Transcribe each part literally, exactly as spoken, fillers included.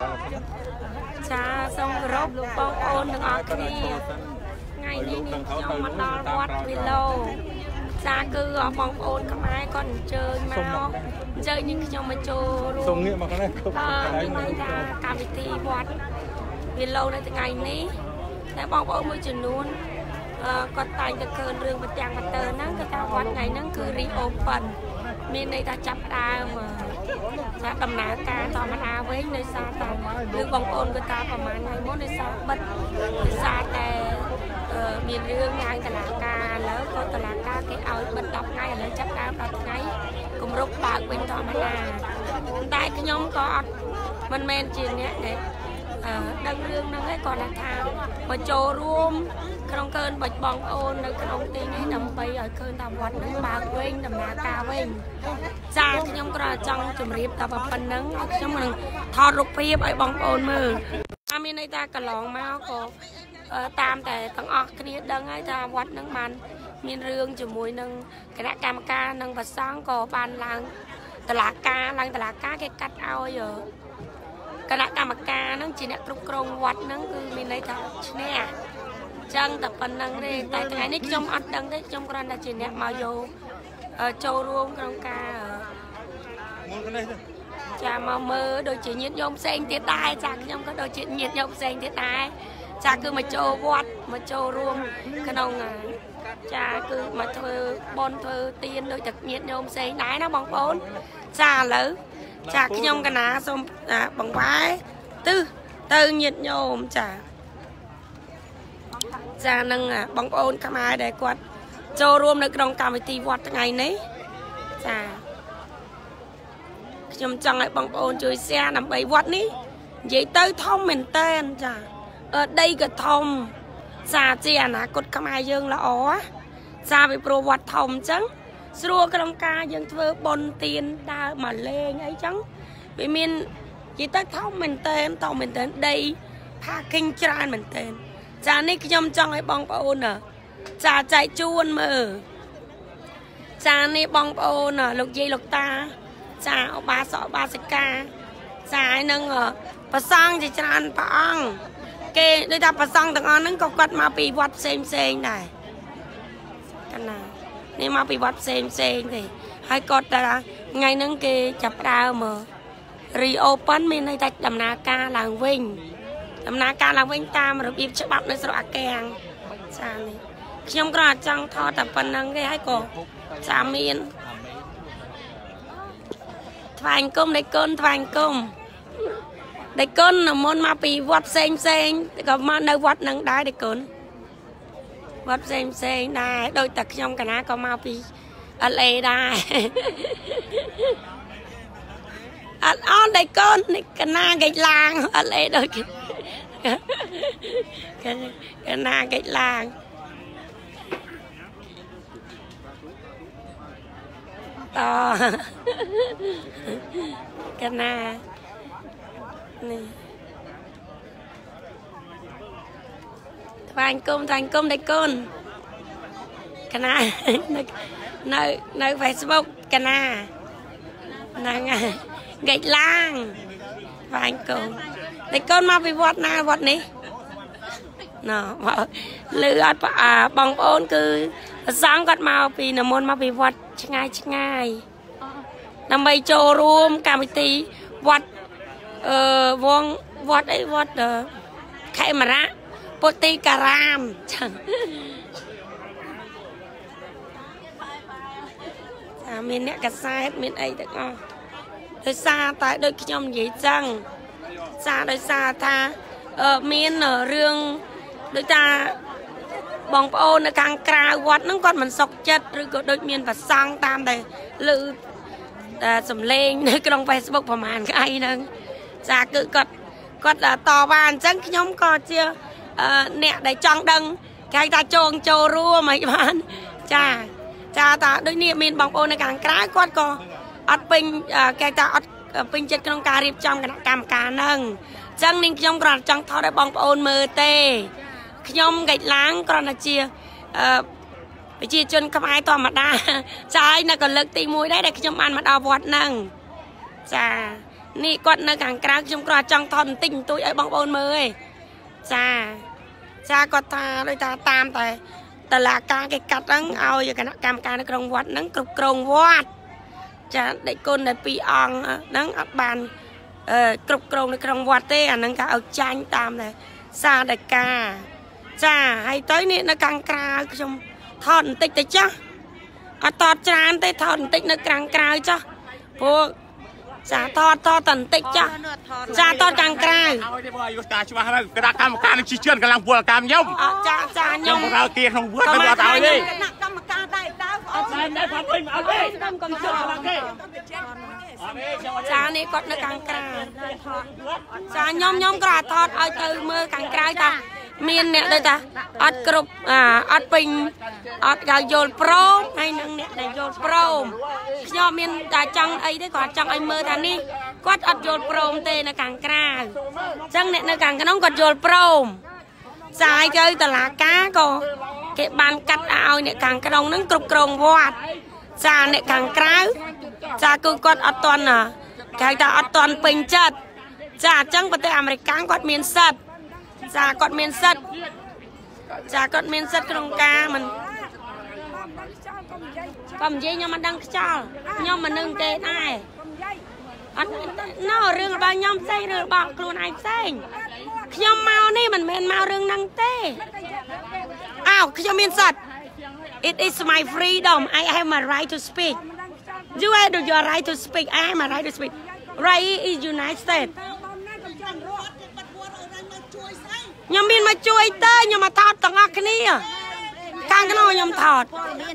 cha xong rốt bong ôn được ở kia ngày đi đi trong mặt đo quát vì lâu cha cứ ở bong ôn không ai còn chơi máu chơi những trong mà trôi luôn như này ra cả vị thi quát vì lâu này từ ngày ní đã bong ôn mới chuyển luôn còn tay từ cơn rương và chàng và tờ nó cái ta quát ngày nó cứ đi open miền đây ta chắp đa mà ta đầm ná cá tỏ mặt áo với nơi xa ta đưa bóng ôn của ta vào mà ngày mốt nơi xa bất nơi xa ta miền rương ngay ta là ca lỡ có ta là ca cái áo bất đọc ngay lỡ chắp đa vào ngay cùng rút bạc bên tỏ mặt à tại cái nhóm có mình men chuyện nhé đấy đăng rương nó ấy còn là thao và trồ ruộng trong cơn bạch bóng ôn nó trong tiếng ấy nằm bay ở cơn tàu vật nó bà quên nằm ná ca quên ra cái nhóm có trong chùm riêng tàu vào phần nắng trong mình thọ rục phía bởi bóng ôn mơ am in đây ta cả lỏng máu có tamแต่ต้องออกគ្នាដឹងហើយថាវត្តនឹងបានមានរឿងជាមួយនឹងគណៈកម្មការនិងប្រសង់ក៏បានឡើងតឡាការឡើងតឡាការគេកាត់ឲ្យគណៈកម្មការនឹងជាអ្នកគ្រប់គ្រងវត្តនឹងគឺមានន័យថាឈ្នះចឹងតែប៉ុណ្្នឹងទេតែថ្ងៃនេះខ្ញុំអត់ដឹងទេខ្ញុំគ្រាន់តែជាអ្នកមកយកចូលរួមក្នុងការចាមកមើលដូចជាញាតិញោមផ្សេងទៀតដែរចាខ្ញុំក៏ដូចជាញាតិញោមផ្សេងទៀតដែរចាគឺមកចូលវត្តមកចូលរួមក្នុងចាគឺមកធ្វើបន់ធ្វើទានដូចតែញាតិញោមផ្សេងដែរណាបងប្អូនចាឥឡូវចាខ្ញុំកណាសូមបង្វែរទិសទៅញាតិញោមចាចានឹងបងប្អូនខ្មែរដែលគាត់ចូលរួមនៅក្នុងកម្មវិធីវត្តថ្ងៃនេះចាខ្ញុំចង់ឲ្យបងប្អូនជួយ share ដើម្បីវត្តនេះនិយាយទៅធំមែនតើចាអឺដីក៏ធំចាជាអនាគតខ្មែរយើងល្អចាពីព្រោះវត្តធំអញ្ចឹងស្រួលក្នុងការយើងធ្វើបុណ្យទានដើរមកលេងអីចឹងវាមាននិយាយទៅធំមែនតើធំមែនតើដីផាគីងច្រើនមែនតើចានេះខ្ញុំចង់ឲ្យបងប្អូនចាចែកជូនមើលចានេះបងប្អូនលោកយាយលោកតាចាអបាសអបាសិកាចាហើយនឹងប្រសង់ជាច្រើនព្រះអង្គគេដូចថាប្រសង់ទាំងអស់ហ្នឹងក៏គាត់មកពីវត្តផ្សេងផ្សេងដែរកណានេះមកពីវត្តផ្សេងផ្សេងទេហើយគាត់ថាថ្ងៃហ្នឹងគេចាប់ដើម reopen មានន័យថាដំណើរការឡើងវិញដំណើរការឡើងវិញតាមរបៀបច្បាប់នៅស្រុកអាកាំងចានេះខ្ញុំគ្រាន់តែចង់ថតតែប៉ុណ្្នឹងទេហើយក៏ចាមានថ្វាយគុំដេគុណថ្វាយគុំដេគុណមុនមកពីវត្តផ្សេងផ្សេងក៏មកនៅវត្តនឹងដែរដេគុណវត្តផ្សេងផ្សេងដែរដូចតែខ្ញុំកណាក៏មកពី แอล เอ ដែរអត់អត់ដេគុណកណាគេឡាង แอล เอ ដូចកណាគេឡាងតកណានេះថ្វាយគុំថ្វាយគុំដេគុណកណានៅនៅ Facebook កណាហ្នឹងហើយគេឡាងថ្វាយគុំដេគុណមកពីវត្តណាវត្តនេះណ៎លឺអត់បងប្អូនគឺប្រសងគាត់មកពីនមនមកពីវត្តឆ្ងាយឆ្ងាយដើម្បីចូលរួមកម្មវិធីវត្តអឺវងវត្តអីវត្តខេមរៈពុទ្ធិការាមចឹងថាមានអ្នកកសែតមានអីទាំងអស់ដោយសារតែដូចខ្ញុំនិយាយចឹងសារដោយសារថាមានរឿងដូចថាបងប្អូននៅខាងក្រៅវត្តហ្នឹងគាត់មិនសុខចិត្តឬក៏ដូចមានប្រសង់តាមតែឮសំឡេងនៅក្នុង Facebook ប្រហែលថ្ងៃហ្នឹងចាគឺគាត់គាត់តវ៉ាអញ្ចឹងខ្ញុំក៏ជាអ្នកដែលចង់ដឹងគេថាចងចូលរួមមិនបានចាចាតាដូចនេះមានបងប្អូននៅខាងក្រៅគាត់ក៏អត់ពេញគេថាអត់ពេញចិត្តក្នុងការរៀបចំគណៈកម្មការហ្នឹងអញ្ចឹងនាងខ្ញុំគ្រាន់តែចង់ថតឲ្យបងប្អូនមើលទេខ្ញុំកិច្ចឡើងគ្រាន់តែជាអឺប្រជាជនខ្មែរធម្មតាចាហើយនៅក៏លើកទីមួយដែរដែលខ្ញុំបានមកដល់វត្តហ្នឹងចាนี่กดในกลางกลางชมกระจังทอนติ่งตัวไอ้บองโอนมือจ้าจ้าก็ตาเลยตาตามแต่แต่ละการcáiกัดนั้นเอาอย่างกันกรรมการในกรงวัดนั้นกรุบกรงวัดจะได้คนได้ปีอองนั้นอับบานเอ่อกรุบกรงในกรงวัดเต้อันนั้นก็เอาจานตามเลยซาได้กาจ้าให้ต้อยนี่ในกลางกลางชมทอนติดแต่จ้าเอาตอดจานเต้ทอนติดในกลางกลางจ้าพวกจ้าทอดทอดตันติดจ้าจ้าทอดกลางกลางเอาได้บ่อยู่ตาชัวร์กระดาษกรรมการชี้เชื่อกันกำลังบัวกรรมย่อมจ้าจ้าย่อมเราเกี่ยวกับบัวกันเราเอาดิกรรมการได้ดาวเอาได้ได้พันเป็นเอาดิกรรมการจ้านี่กดในกลางกลางจ้าย่อมย่อมกระทอดเอาเตยมือกลางกลางจ้ามีนเนี่ยเลยจ้าอัดกรุบอ่าอัดปิงอัดกายโยนโปรให้นึงเนี่ยได้โยนโปรย่อมมีนแต่จังไอ้ได้ก่อนจังไอ้มือท่านนี้กดอัดโยนโปรเตในกลางกลางจังเนี่ยในกลางกระน้องกดโยนโปรสายเจอตลาดก้าก็เก็บบานกัดเอาเนี่ยกลางกระน้องนั้นกรุบกรงวัดจ้าเนี่ยกลางกลางจ้าคือกดอัดตอนน่ะกายตาอัดตอนปิงจัดจ้าจังประเทศอเมริกากดมีนสัตจ้ากดเมียนสัตจ้ากดเมียนสัตกรงกามันก็มันยี่ยมมันดังเจ้ายมมันนึ่งเกตไอ้อันน่าเรื่องบางยมใส่เรื่องบอกกลัวไอ้ใส่ยมเมานี่มันเป็นเมาเรื่องนังเต้อ้าวยมเมียนสัต it is my freedom I have my right to speak you have your right to speak I have my right to speak right is United Statesยมบินมาช่วยเต้ยยมมาทอดต่างอักนี่กางกันเอายมทอด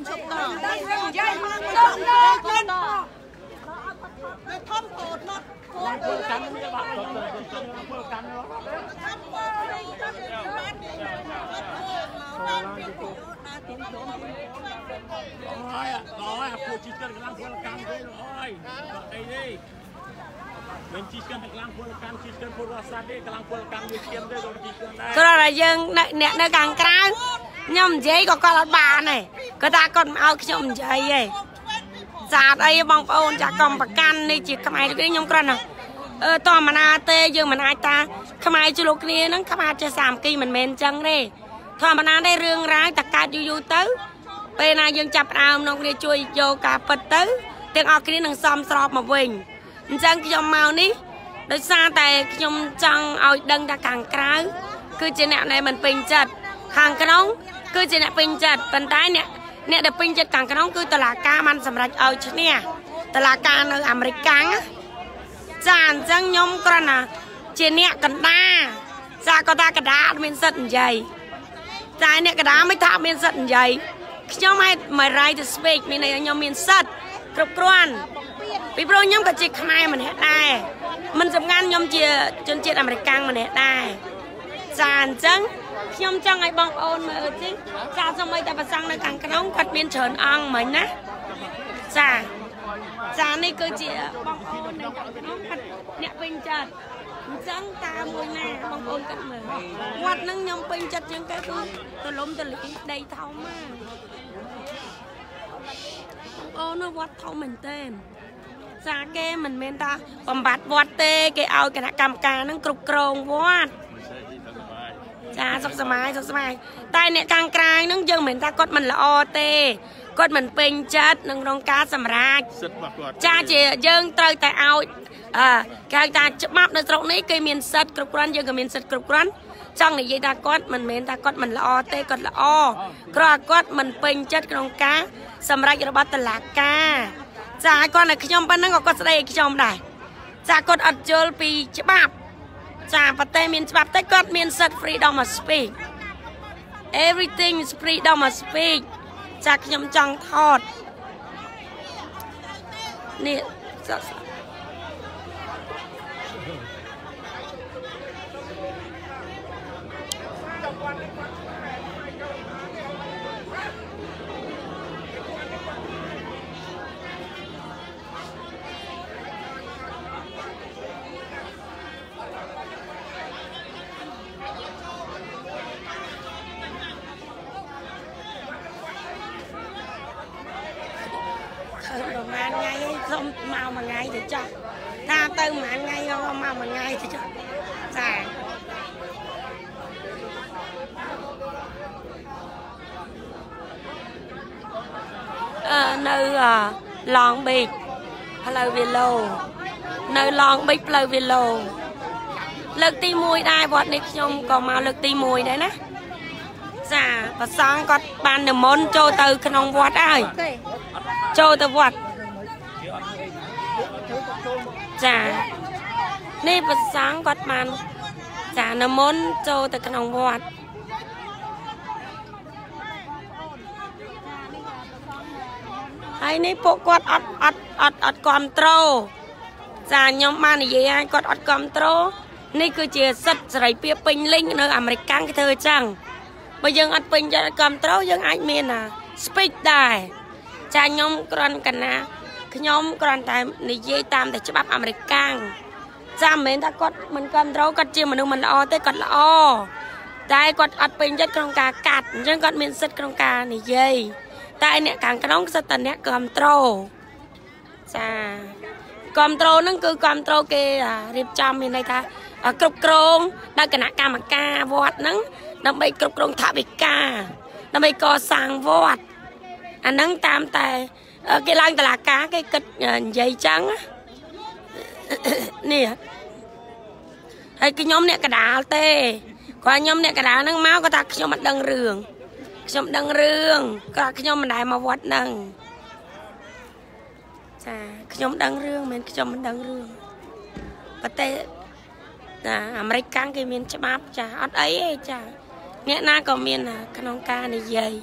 ก็อะไรยังเนี่ยในกลางกลางยมเจ๊ก็กอดบานไงก็ตากดเอาขยมเจ๊ไงจากไอ้บองโอนจากกองประกันในจีบขมายลูกนี้ยมกระน่ะเออต่อมานาเตยยังมันไอตาขมายจุลูกนี้นั่งขมายจะสามกีมันเมนจังเลยต่อมานาได้เรื่องร้ายแต่การอยู่อยู่ตื้อเป็นนายยังจับเอาน้องเรียช่วยโยกาปัดตื้อเตียงออกนี้หนึ่งซ้อมสอบมาวิ่งจังขยมเมานี้โดยซาแต่ขยมจังเอาดังตะกางกลางคือเจเนในมันเป็นจัดทางกระน้องคือเจเนเป็นจัดปันท้ายเนี่ยเนี่ยเด็กเป็นจัดกางกระน้องคือตลาดกามันสำหรับเอาชเนี่ยตลาดกาในอเมริกันจานจังยมกระน่ะเจเนกันหน้าจาก็ตากระดาษเป็นสัตว์ใหญ่ใจเนี่ยกระดาษไม่ทำเป็นสัตว์ใหญ่ขยมให้ไม่ไรจะสเปกมีในยมเป็นสัตว์กรุบกรวนปีโปรยมกับจิกขมายมันเหตุได้มันสำคัญยมเจียจนเจียอเมริกันมันเหตุได้จานจังยมจังไอ้บองโอนมาจริงจานสมัยแต่ประสังในกลางกระน้องกัดเมียนเฉินอังเหมือนนะจานจานนี่คือเจียบองโอนในกลางกระน้องกัดเนี่ยเป็นจัดจังตามวยหน้าบองโอนกัดเหมือนวัดนั่งยมเป็นจัดยังก็คือตัวล้มตัวหลีได้เท่ามากโอ้นวัดเท่าเหมือนเต้นซาเกมันเมนตาบำบัดวัดเตแกเอาคณะกรรมการนั่งกรุบกรองวัดจ้าสกสมัยสกสมัยแต่เนี่ยกลางกลางนั่งยังเหมือนตากดมันละอเตกดมันเป็นจัดนั่งรองการสำราญจ้าเจยังเตยแต่เอาอ่าการตาจะมับในตรงนี้เคยมีนสัตกรุบกรอนยังก็มีนสัตกรุบกรอนจังในยีตากดมันเมนตากดมันละอเตกดละอกรอกดมันเป็นจัดรองการสำราญระบาดตลาดกาจากก่อนนะขยมปันนั่งก็แสดงขยมได้จากกดอัดเจลปีฉบับจากประเทศมีนฉบับแต่กดมีนสัต freedom of speak everything is freedom of speak จากขยมจังทอดนี่ประมาณไงส้มเมามาไงเดี๋ยวจับ ta từ mà ngay không mà mà ngay chứ dạ ờ, nơi uh, Long Beach Pleu Velo nơi Long Beach Pleu Velo lực tí mùi đai vọt này nhung còn mà lực tí mùi đấy nè dạ và xong có bàn được môn trô từ khăn ông vọt ơi trô từ vọt dạ nè và xong có bàn dạ nó môn trô từ khăn ông vọt hay nè bộ quạt ọt ọt ọt ọt con trô dạ nhóm bàn này vậy ai quạt ọt con trôนี่คือเจียสัตว์ใส่เปียปิงลิงในอเมริกันก็เธอจังบางอย่างอัดปิงจะกำเต้ายังไอเมียน่ะสปีกได้จะยอมกรอนกันนะขยอมกรอนแต่ในเย่ตามแต่ฉบับอเมริกันจำเหมือนถ้ากดมันกำเต้าก็เจียมันดูมันอ้อแต่กดละอ้อแต่กดอัดปิงจะกรองกากัดยังกดมีสัตว์กรองกาในเย่แต่เนี่ยการกระน้องสัตว์เนี่ยกำเต้าจ้ากำเต้านั่นคือกำเต้าเกย์รีบจำมีในท่ากรุบกรองได้ขณะการมากาวอดนั้นนำไปกรุบกรองถาบิกานำไปก่อสร้างวอดอันนั้นตามแต่cái lăngตลาดcá cái kịch dây trắng nè hay cái nhóm nè cả đá tê qua nhóm nè cả đá nâng máu có ta cái nhóm mặt đằng rường nhóm đằng rường có cái nhóm mặt đại mà vọt đằng cái nhóm đằng rường mình cái nhóm mặt đằng rường và têอเมริกันก็มีฉบับจ้ะอัดไอ้จ้ะเนี่ยน่าก็มีนะขนมกาในใหญ่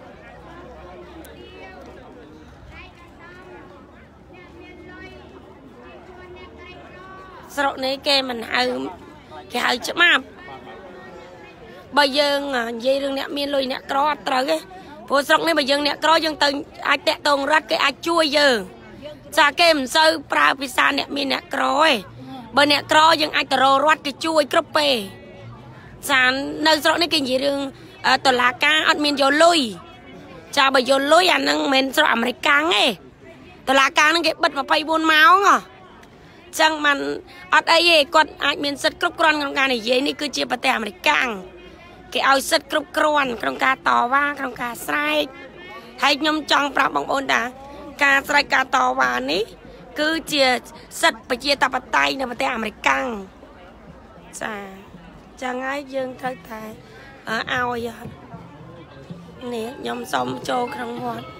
สระนี้แกมันเอาแกเอาฉบับใบยังใหญ่เรื่องเนี่ยมีลุยเนี่ยกรอดตระcáiพอสระนี้ใบยังเนี่ยกรอยังตึงไอแตะตรงรัดcáiไอช่วยยังจากแกมันซื้อปลาพิซซ่าเนี่ยมีเนี่ยกรอยบนเนี่ยกรอยังไอตะโรรัดก็ช่วยกระเปสารในสระนี้กินยี่เรื่องตลาดกาอัดมีนโยลุยจะไปโยลุยอันนั้นเป็นสระอเมริกันไงตลาดกานั่นเก็บบัดมาไปบนเมาส์อ่ะจังมันอัดไอ้เย่กดไอมีนสัตว์กรุบกรอนของการไอ้เย่นี่คือเจี๊ยบแต่อเมริกันเกี่ยวสัตว์กรุบกรอนของการต่อว่าของการใส่ให้ยมจังปราบบางคนด่าการใส่การต่อว่านี้คือเจียสัตว์ไปเจียตาปไตในประเทศอเมริกันจ้าจะง่ายยังเท่าไทยเออเอาอย่างนี่ยมสมโจครั้งวัด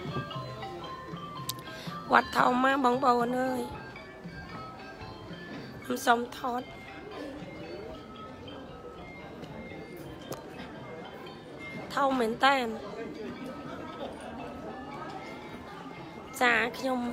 วัดเท่ามาบางโบนเลยยมสมทอดเท่าเหมือนแต้มจ้าขยม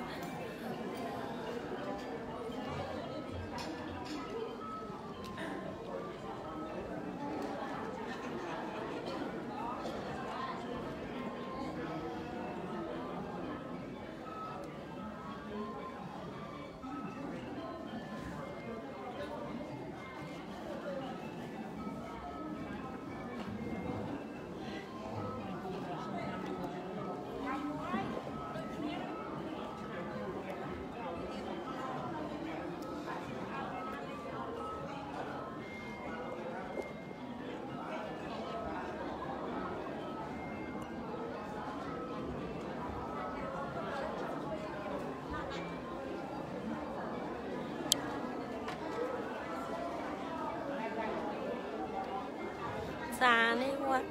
ซานี่วัด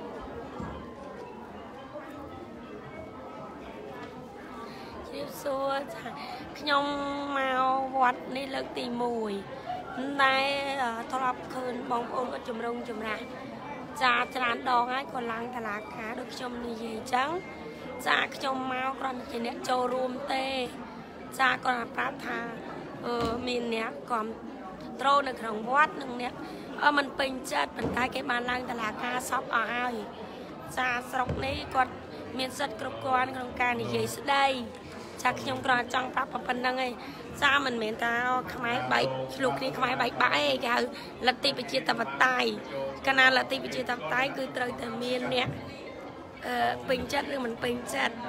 ชิบซัวขยมมาวัดนี่เลิกตีมวยในทรพคืนบองโอนก็จุ่มรงจุ่มระจ่าจานดองไอ้คนล้างตลาดขาดูขยมนี่ใหญ่จังจ่าขยมมากรอนจีเนโจรวมเตจ่ากรอนปราธาเออมีเนี้ยก่อนโตในขนมวัดหนึ่งเนี้ยเออมันเป็นจัดมันกลายเป็นมาล้างตลาดขาซอฟเอาไอ้จ่าสกนี้ก็มีสัตว์กรุบกรอนโครงการใหญ่สุดได้จากขยมกรอนจังปรับปนยังไงซามันเหม็นตาขมายใบลูกนี่ขมายใบใบก็ลัตติไปเจียตบัดไตขนาดลัตติไปเจียตบัดไตคือเตยแต่เมียนเนี่ยเออเป็นจัดหรือมันเป็นจัด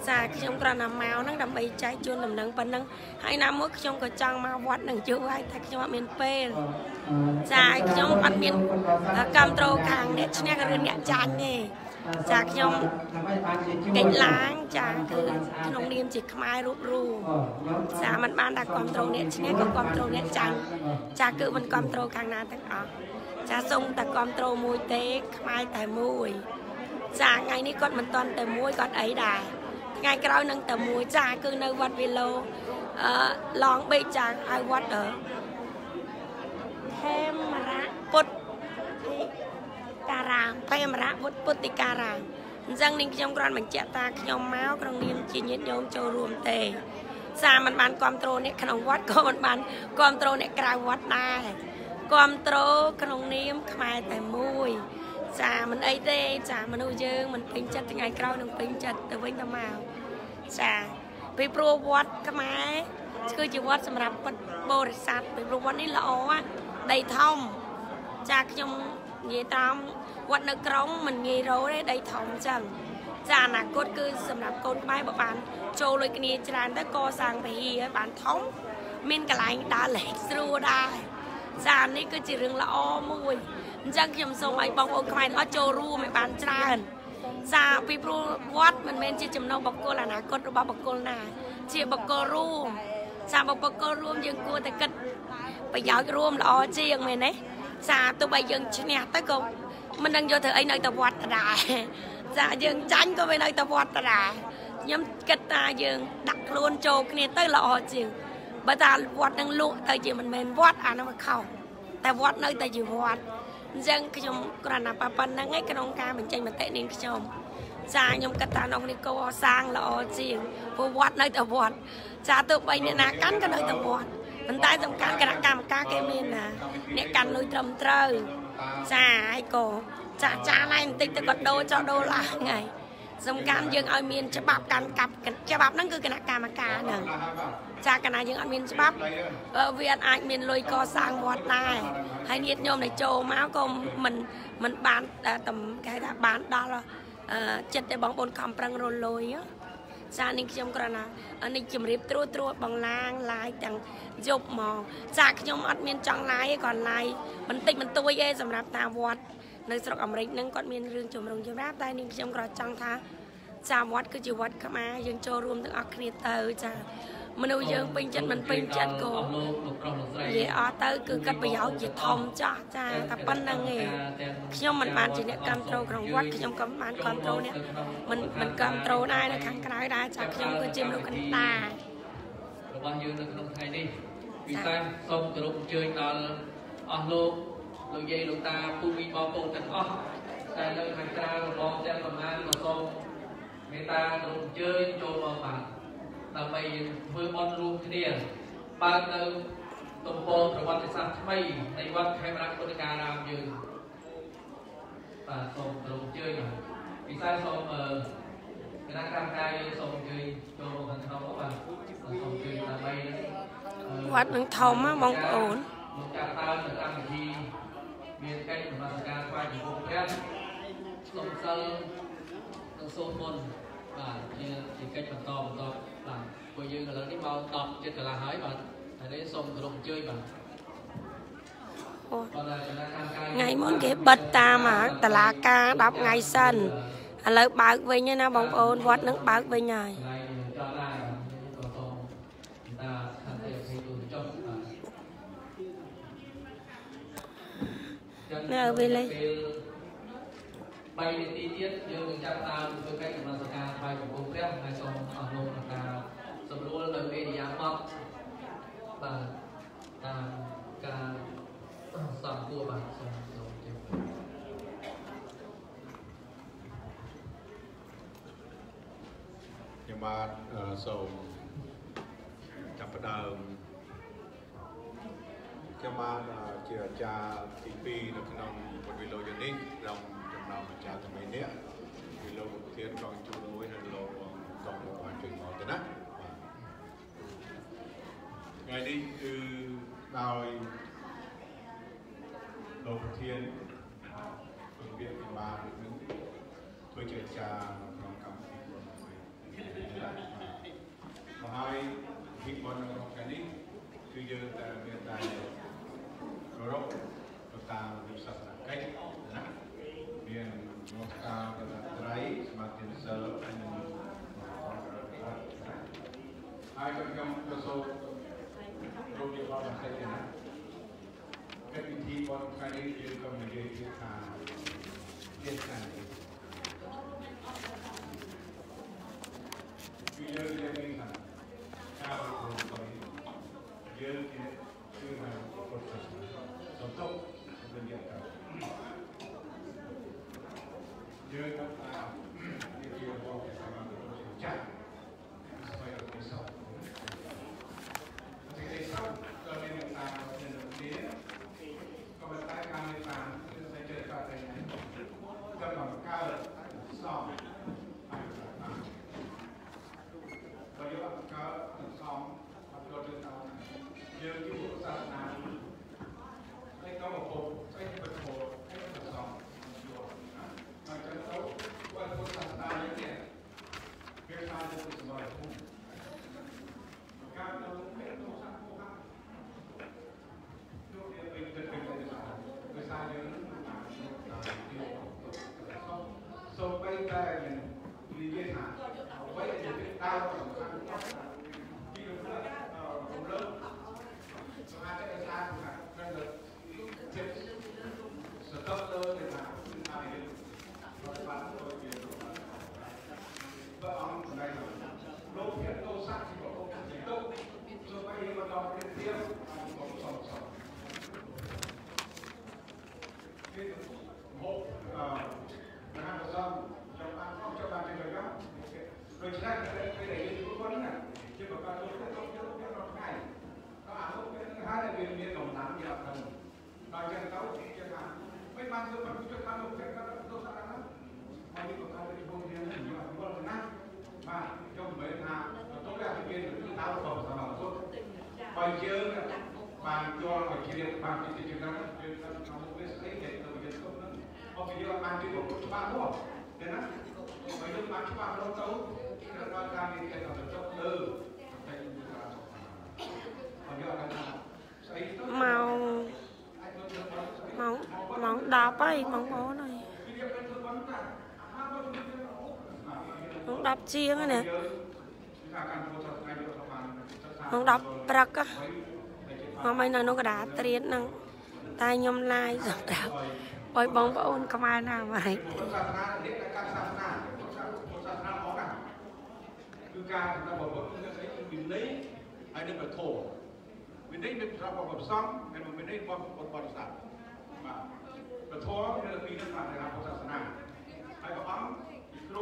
Dạខ្ញុំគ្រាន់តែមកហ្នឹងដើម្បីចែកជូនដំណឹងប៉ុណ្ណឹងហើយណាមួយខ្ញុំក៏ចង់មកវត្តនឹងជួបហើយតែខ្ញុំអត់មានពេលចាខ្ញុំអត់មានកម្មត្រូលខាងអ្នកឈ្នះឬអ្នកចាញ់ទេចាខ្ញុំកិច្ចឡើងចាគឺក្នុងនាមជាខ្មែររូបរួមចាมันបានតែគ្រប់ត្រូលអ្នកឈ្នះក៏គ្រប់ត្រូលអ្នកចាញ់ចាគឺមិនគ្រប់ត្រូលខាងណាទាំងអស់ចាសូមតែគ្រប់ត្រូលមួយទេខ្មែរតែមួយចាថ្ងៃនេះគាត់មិនតន់តែមួយគាត់អីដែរថ្ងៃក្រោយនឹងតែមួយចាគឺនៅវត្តវិឡូអឺឡងបេចាហើយវត្តខេមរៈពុទ្ធការ៉ាខេមរៈពុទ្ធពុទ្ធិការ៉ាអញ្ចឹងនាងខ្ញុំគ្រាន់បញ្ជាក់ថាខ្ញុំមកក្នុងនាមជាញាតិញោមចូលរួមទេសាមិនបានគ្រប់ត្រូលអ្នកក្នុងវត្តក៏មិនបានគ្រប់ត្រូលអ្នកក្រៅវត្តដែរគ្រប់ត្រូលក្នុងនាមខ្មែរតែមួយចាមិនអីទេចាមនុស្សយើងមិនពេញចិត្តថ្ងៃក្រោយនឹងពេញចិត្តទៅវិញទៅមកចាពីព្រោះវត្តខ្មែរគឺជាវត្តសម្រាប់ពុទ្ធបរិស័ទពីព្រោះវត្តនេះល្អដីធំចាខ្ញុំនិយាយតាមវត្តនៅក្រុងមិនងាយរកទេដីធំអញ្ចឹងចាអនាគតគឺសម្រាប់កូនខ្មែរបើបានចូលលុយគ្នាច្រើនទៅកសាងវិហារឲ្យបានធំមានកន្លែងដើរលេងស្រួលដែរចានេះគឺជារឿងល្អមួយអញ្ចឹងខ្ញុំសូមឲ្យបងប្អូនខ្មែរអត់ចូលរួមឲ្យបានច្រើនចាពីព្រោះវត្តមិនមែនជាចំណុចបុគ្គលអនាគតរបស់បុគ្គលណាជាបុគ្គលរួមចាបុគ្គលរួមយើងគួរតែគិតប្រយោជន៍រួមល្អជាងមែនទេចាទោះបីយើងឈ្នះទៅក៏មិនដឹងយកធ្វើអីនៅតែវត្តដែរចាយើងចាញ់ក៏វានៅតែវត្តដែរខ្ញុំគិតថាយើងដាក់ខ្លួនចូលគ្នាទៅល្អជាងបើថាវត្តនឹងលក់ទៅជាមិនមែនវត្តអានោះវាខុសតែវត្តនៅតែជាវត្តអញ្ចឹងខ្ញុំគ្រាន់តែប៉ុណ្្នឹងឯងក្នុងការបញ្ចេញមតិនាងខ្ញុំចាខ្ញុំគិតថានោះនេះកោសាងល្អជាងព្រោះវត្តនៅតែវត្តចាទោះបីអ្នកណាកាន់ក៏នៅតែវត្តប៉ុន្តែសំខាន់គណៈកម្មការគេមានណាអ្នកកាន់លុយត្រឹមត្រូវចាហើយក៏ចាចាណៃបន្តិចទៅក៏ដូរចោលដូរឡើងហើយសំខាន់យើងឲ្យមានច្បាប់កាន់កាប់ច្បាប់ហ្នឹងគឺគណៈកម្មការហ្នឹងចាកាលណាយើងអត់មានច្បាប់វាអាចមានលុយកសាងវត្តដែរហើយញាតិញោមដែលចូលមកក៏មិនមិនបានតំគេថាបានដល់ចិត្តតែបងប្អូនខំប្រឹងរលុយចានេះខ្ញុំគ្រាន់តែនេះជម្រាបត្រួតត្រួតបងឡាងឡាយទាំងយប់មកចាខ្ញុំអត់មានចង់ឡាយទេគាត់ឡាយបន្តិចបន្តួចទេសម្រាប់តាមវត្តនៅស្រុកអាមេរិកហ្នឹងគាត់មានរឿងជំរងចម្រាបតែនេះខ្ញុំគ្រាន់ចង់ថាចាវត្តគឺជាវត្តខ្មែរយើងចូលរួមទាំងអស់គ្នាទៅចាមនុស្សយើងពេញចិត្តមិនពេញចិត្តក៏និយាយអត់ទៅគឺកាត់ប្រយោជន៍ជាធំចាស់ចាតែប៉ុណ្្នឹងឯងខ្ញុំមិនបានជាអ្នកគ្រប់ត្រូលក្នុងវត្តខ្ញុំក៏បានគ្រប់ត្រូលនេះមិនមិនគ្រប់ត្រូលដែរនៅខាងក្រៅដែរចាខ្ញុំគឺជាមនុស្សកណ្ដាលរបស់យើងនៅក្នុងថ្ងៃនេះពិសេសសូមគោរពអញ្ជើញដល់អស់លោកលោកយាយលោកតាពូមីបងប្អូនទាំងអស់ដែលនៅខាងក្រៅរបងទាំងប្រមាណក៏សូមមេត្តាគោរពអញ្ជើញចូលមកបានដើម្បីធ្វើបន់រួមគ្នាបើកនៅទំព័រប្រវត្តិសាស្ត្រថ្មីនៃវត្តខេមរៈពុទ្ធិការ៉ាមយើងបាទសូមគោរពអញ្ជើញពិសេសសូមគណៈកម្មការយើងសូមអញ្ជើញចូលមកខាងក្នុងបាទសូមអញ្ជើញដើម្បីវត្តនឹងធំណាបងប្អូនលោកចាត់តើនៅកម្មវិធីមានកិច្ចនមស្ការថ្វាយបង្គំព្រះសូមសិលនិងសូមមន្តបាទជាកិច្ចបន្តបន្តបាទពួកយើងឥឡូវនេះមកតបចិត្តកន្លះហើយបាទហើយនេះសូមគោរពអញ្ជើញបាទថ្ងៃមុនគេបិទតាមតឡាការដប់ថ្ងៃសិនឥឡូវបើកវិញណាបងប្អូនវត្តនឹងបើកវិញហើយនៅវិញលេបីនាទីទៀតយើងនឹងចាប់តាមធ្វើកិច្ចនមស្ការថ្វាយបង្គំព្រះហើយសូមអរលោកក្នុងការសម្រួលនៅវេទិយាបទបាទតាមការសំគួរបាទសូមសូមជម្រាបខ្ញុំបាទសូមចាប់ផ្ដើមខ្ញុំបាទជាអាចារ្យទីពីរនៅក្នុងវត្តវិឡូយ៉ាងនេះក្នុងចំណោមអាចារ្យទាំងនេះវិឡូប្រធានកងជួនមួយនៅលោកកងលោកបានជួយមកទៅណាថ្ងៃនេះគឺដោយលោកប្រធានវិទ្យាបាននឹងធ្វើជាអាចារ្យក្នុងកម្មវិធីហើយពីបនក្នុងថ្ងៃនេះគឺយើងតែមានតែគោរពទៅតាមវិសាសនកិច្ចណាមានមកតាមត្រៃសមាធិសិលនិងហើយខ្ញុំប្រសូតរំលឹកដល់បន្តិចណាកិច្ចពិធីបនថ្ងៃនេះយើងក៏និយាយពីថាជាខាងនេះគឺយើងនិយាយថាការប្រគំទៅយើងជាគឺមកពុទ្ធសាសនាសំទុកទៅនិយាយថាយើងក៏ថានិយាយរបស់តាមចាស់ស្វែងរកសោតទីសោតក៏មានតាមនៅនេះក៏មិនតែការនេះតាមគឺតែចេះតែតែក៏បង្កើតសោតបើយកកើតសំអត់ចូលទៅតាមយើងជាពុទ្ធសាសនាហើយក៏មកពុទ្ធហើយក៏ពុទ្ធហើយក៏សំយកហើយចឹងទៅគាត់ពុទ្ធសាសនានេះគេថាជាសម្រាប់ពុទ្ធការទៅពេលទៅសាពុទ្ធយកវាទៅទៅទៅទៅសាយើងតាមទីសូមបីតែនិយាយថាអ្វីដែលជាដៅសំខាន់ទីរំលឹករំលឹកសមាជិកសាស្ត្រថាត្រូវចិត្តសតបទៅថាថាយើងប្របានទៅជាបើអង្គណៃលោកជាទោសៈជាបកជាទុកសូមឲ្យមកដល់ព្រះទៀតខ្ញុំសូមសូមគេមកអឺមហាប្រសងចាំបានអត់ចាំបានទេក៏ដូច្នេះពេលដែលយើងធ្វើគាត់ណាជាប្រកាសទៅទៅទៅទៅរកថ្ងៃក៏អានោះពេលហ្នឹងហើយវាមានកម្លាំងយកទៅដល់ចឹងទៅជាថាមិនបានធ្វើបានជួយបានលោកគេក៏ទៅសាណាហើយនេះក៏ការទៅពងរៀនយកវល់ណាបាទខ្ញុំមិនថាទៅតែមានគឺដៅក៏សម្រាប់សុទ្ធបើយើងបានចូលមកជ្រាបបានពីជាច្រើនយើងទៅក្នុងវាស្អីគេទៅយើងទៅហ្នឹងអត់ពីយកបានពីពុទ្ធច្បាស់មកទេណាបើយើងបានច្បាស់រត់ទៅដល់ការមានគេទៅចុះលើតែមកយកដល់ស្អីទៅម៉ោងម៉ោងម៉ោងដប់ហើយបងប្អូនហើយម៉ោងដប់ជាងហ្នឹងណាម៉ោងដប់ព្រឹកហ្នឹងមកនៅក្នុងកដាត្រៀនហ្នឹងតែខ្ញុំឡាយសម្រាប់ឲ្យបងប្អូនខ្មែរណាមកហិចគឺការសម្រាប់បុគ្គលគឺស្អីគឺវិន័យហើយនឹងប្រធមវិន័យនឹងសម្រាប់បុគ្គលផ្សំហើយនឹងវិន័យរបស់បុគ្គលសាស្ត្របាទប្រធមគឺពីនឹងបានរបស់ពុទ្ធសាសនាហើយព្រះអង្គជាគ្រូ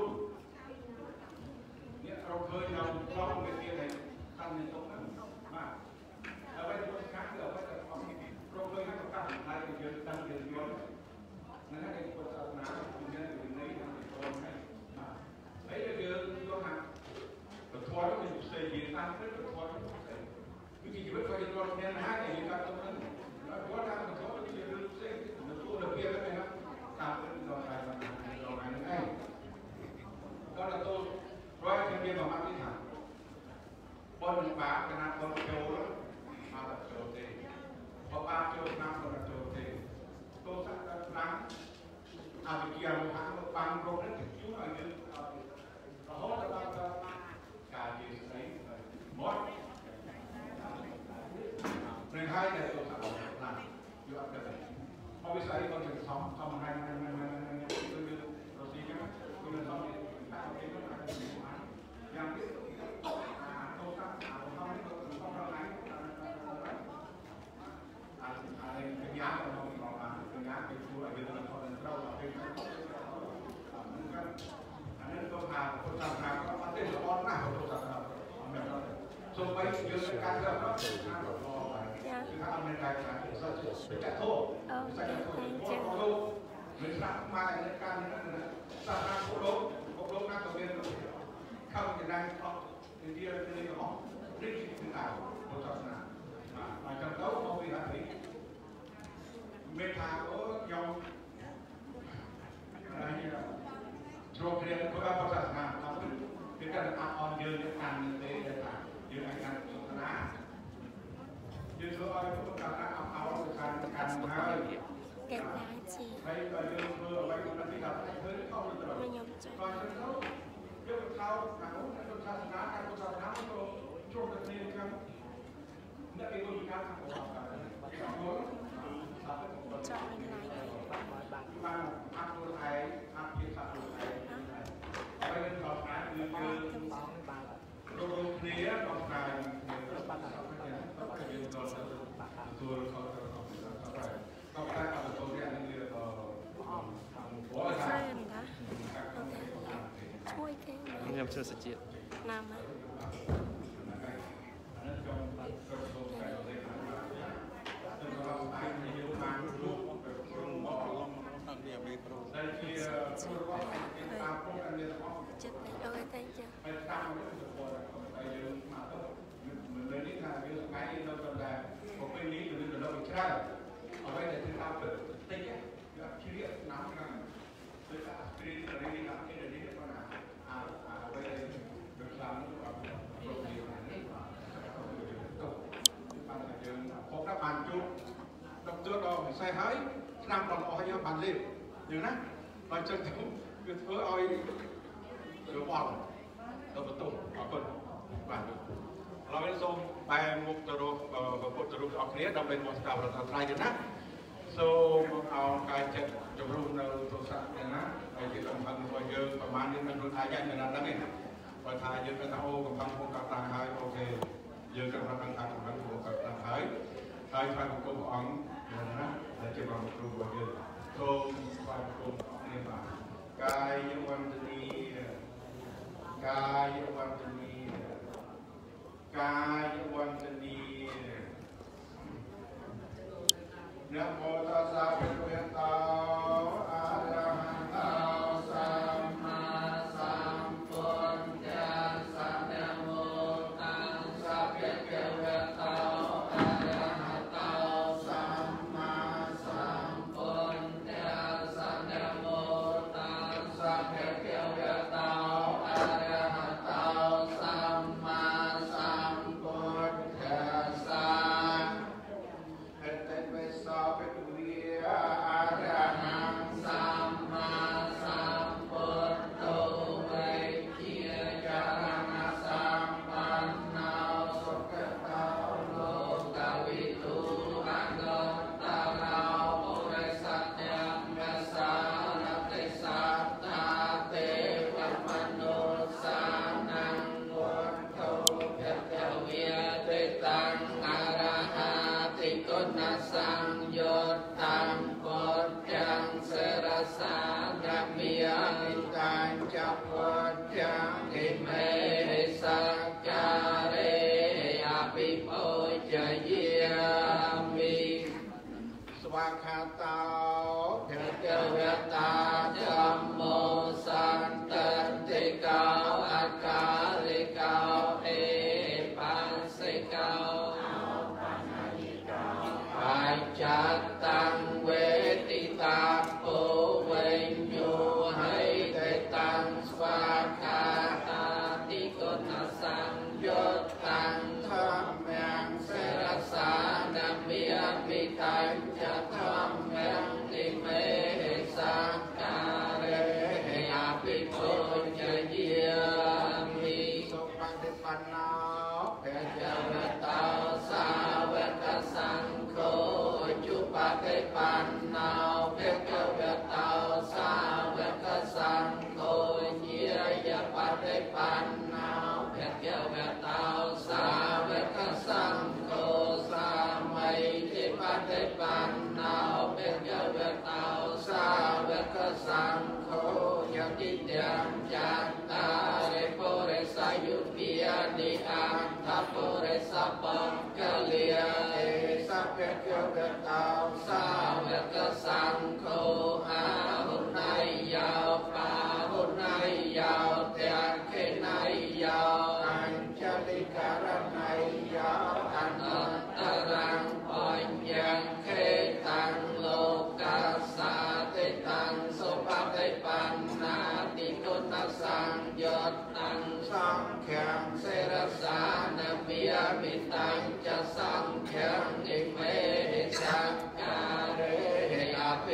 នេះเราเคยเราลองไปเรียนในขั้นในตรงนั้นបាទហើយវិញពុទ្ធសាសនាគឺអ្វីដែលអង្គเราเคยให้กับการถ่ายเยอะตั้งเยอะเยอะนั่นแหละពុទ្ធសាសនាគឺមានវិន័យនិងប្រធមហើយបាទហើយយើងយកថាប្រធមគឺផ្សេងយើងតាមព្រឹកប្រធមគឺជីវិតរបស់យើងមានណាដែលយើងកាត់ទៅហ្នឹងហើយគាត់ថាប្រធមគឺជារឿងផ្សេងនៅទូរបៀបហ្នឹងណាតាមព្រឹកដល់ហើយដល់ហើយហ្នឹងឯងដល់ទៅព្រោះខ្ញុំមានប្រមាណនេះថាបនបាបកណាបនចូលមកដល់ចូលទេបើបាបចូលឆ្នាំក៏ចូលទេទោសៈដល់ឆ្នាំអវិជ្ជារហ័សមកបានគ្រប់នេះជួយឲ្យយើងរហូតដល់ការជាស្អីមកព្រះហើយដែលទោសៈដល់ណាយកអត់ទៅមកវិស័យក៏យើងសំសំហើយគឺយើងរស់ទីហ្នឹងគឺយើងសំតាមគេហ្នឹងយ៉ាងនេះទោសៈអរហន្តក៏សំរងណាអាអានេះបញ្ញាក៏មកមកបានបញ្ញាគេជួយឲ្យយើងទៅដល់ត្រូវដល់ពេលហ្នឹងអានេះក៏ថាពុទ្ធសាសនាក៏អត់ទេល្អណាស់ពុទ្ធសាសនាសូម្បីយើងការទៅដល់គឺថាអត់មានការថាសុទ្ធតែធោះតែធោះលោកមិនស្ដាប់មកในការនេះសាសនាពុទ្ធលោកពុទ្ធលោកណាក៏មានខំចំណាយអត់និយាយទៅនេះក៏នេះគឺថាពុទ្ធសាសនាបាទហើយចាំទៅមកពីអានេះមេថាអូខ្ញុំហើយជ្រោកជ្រែងពុទ្ធសាសនាតាមគឺគេកាន់អจีហើយដល់យើងធ្វើអ្វីក៏ទីដល់ធ្វើខុសទៅត្រូវไม่ยอมใจก่อนจะเข้าเรื่องเขาทางโน้นทางศาสนาการศาสนามันก็ช่วงนี้ครับนั่นเป็นวิธีการทำของเราครับโน้นจอดไม่ไรเลยบางทางตัวไทยทางเพียงตัวไทยไปเรื่องของการคือคือโรงเรียนของการตัวเขาต้องการเอาตัวเรียนนี่เลยต่อหัวเฟใจรนนะช่วยแกนี่ยำเชื่อสจิตน้ำไหมได้ที่ผู้รับตามพวกกันเนี่ยต้องจิตเอาไว้ใจจ้ะไปตามเรื่องตัวไปเรื่องมาต้องเหมือนเรื่องนี้ค่ะเรื่องไงเราจำได้ผมไปนี้หรือเราไปใช้เอาไว้ในที่ตามเปิดติ๊กเนี่ยที่เรียกน้ำกันหรือการสตรีทอะไรนี่ครับที่เดี๋ยวนี้ก็น่าอ่าอ่าไปเรื่องซ้ำกับโรงเรียนนี่ก็ปัญหาเยอะพบรับบานจุดดอกเดือดดอกใส่หายนำหลอดออกยังบานเล็บอยู่นะเราจะถึงคือเธอเอาหรือบอลเราประตูเอาคนบ้านเราเป็นทรงไปมุกตะรุกเอ่อมุกตะรุกออกเนี้ยเราเป็นมุกตะรุกเราไทยกันนะโซ่เอาการจัดจำรูนเราตัวสักเนี่ยนะไอ้ที่สำคัญพอเยอะประมาณนี้มันรู้ทายากขนาดนั้นเองพอทายเยอะก็ต้องโอ้กับพังพงกับตาหายโอเคเยอะกับพังทางกับพังพงกับตาหายทายทางกลุ่มอ่องเนี่ยนะแล้วจะมาครูว่าเยอะโซ่ทางกลุ่มอ่องนี่มากายวันนีกายวันนีกายวันนีนะโมตัสสะภะคะวะโตอะระหะโตสัมมาสัมพุทธัสสะนะโมตัสสะภะคะวะโตอะระหะโตสัมมาสัมพุทธัสสะนะโมตัสสะภะคะวะโตอะระหะโตสัมมาสัมพุทธัสสะเอเตเวสาเปตุเวียอะระหังสัมมาสัมพุทโธเวทิยะระหะสัมปันโนสุขโตโลกวิทูอะโนตระโอริสัจจังกัสสารติสัตตาเตวะมนุสานังวัฏโตเภทเวียเตตังอะระหะติกุณสังโยตังปุจจังเสรสานัมมิยนิตังจัพพุจจังอิเมสัจจาเรอภิปุจจเยมิสวากขาตาเถเจเวตาจัมโมสันตันติกาอาคาลิกาเอปัสสิกาปัจจัตตังเวติตาโปเวญโยให้เตตังสวากขาตาติโกณสังโยตังธรรมังเสรสานัมมิยมิตังจะธรรมังอิเมสังการเรอภิปุจจเยมิสุปฏิปันโนเภเจเวตาสาวกสังโฆจุปฏิปันโนเภเจเวตาสาวกสังโฆเยียปฏิปันโนเภเจเวตาสาวกสังโฆสามัยจิปฏิปันโนเภเจเวตาสาวกสังโฆยติเตียมจัตตาริปุริสายุปิยานิอัตถปุริสปังกะเลียเอสัพเพเกเวตาสาวกสังโฆอาหุนายยาวปาหุนายยาวเตียนเขนายยาวอัญชลิการนายยาวอนันตรังปัญญังเขตังโลกัสสะติตังสุปฏิปันนาติกุณสังโยตังสังฆังเสรสานัมมิยมิตังจะสังฆังอิเมสังการเรอภิ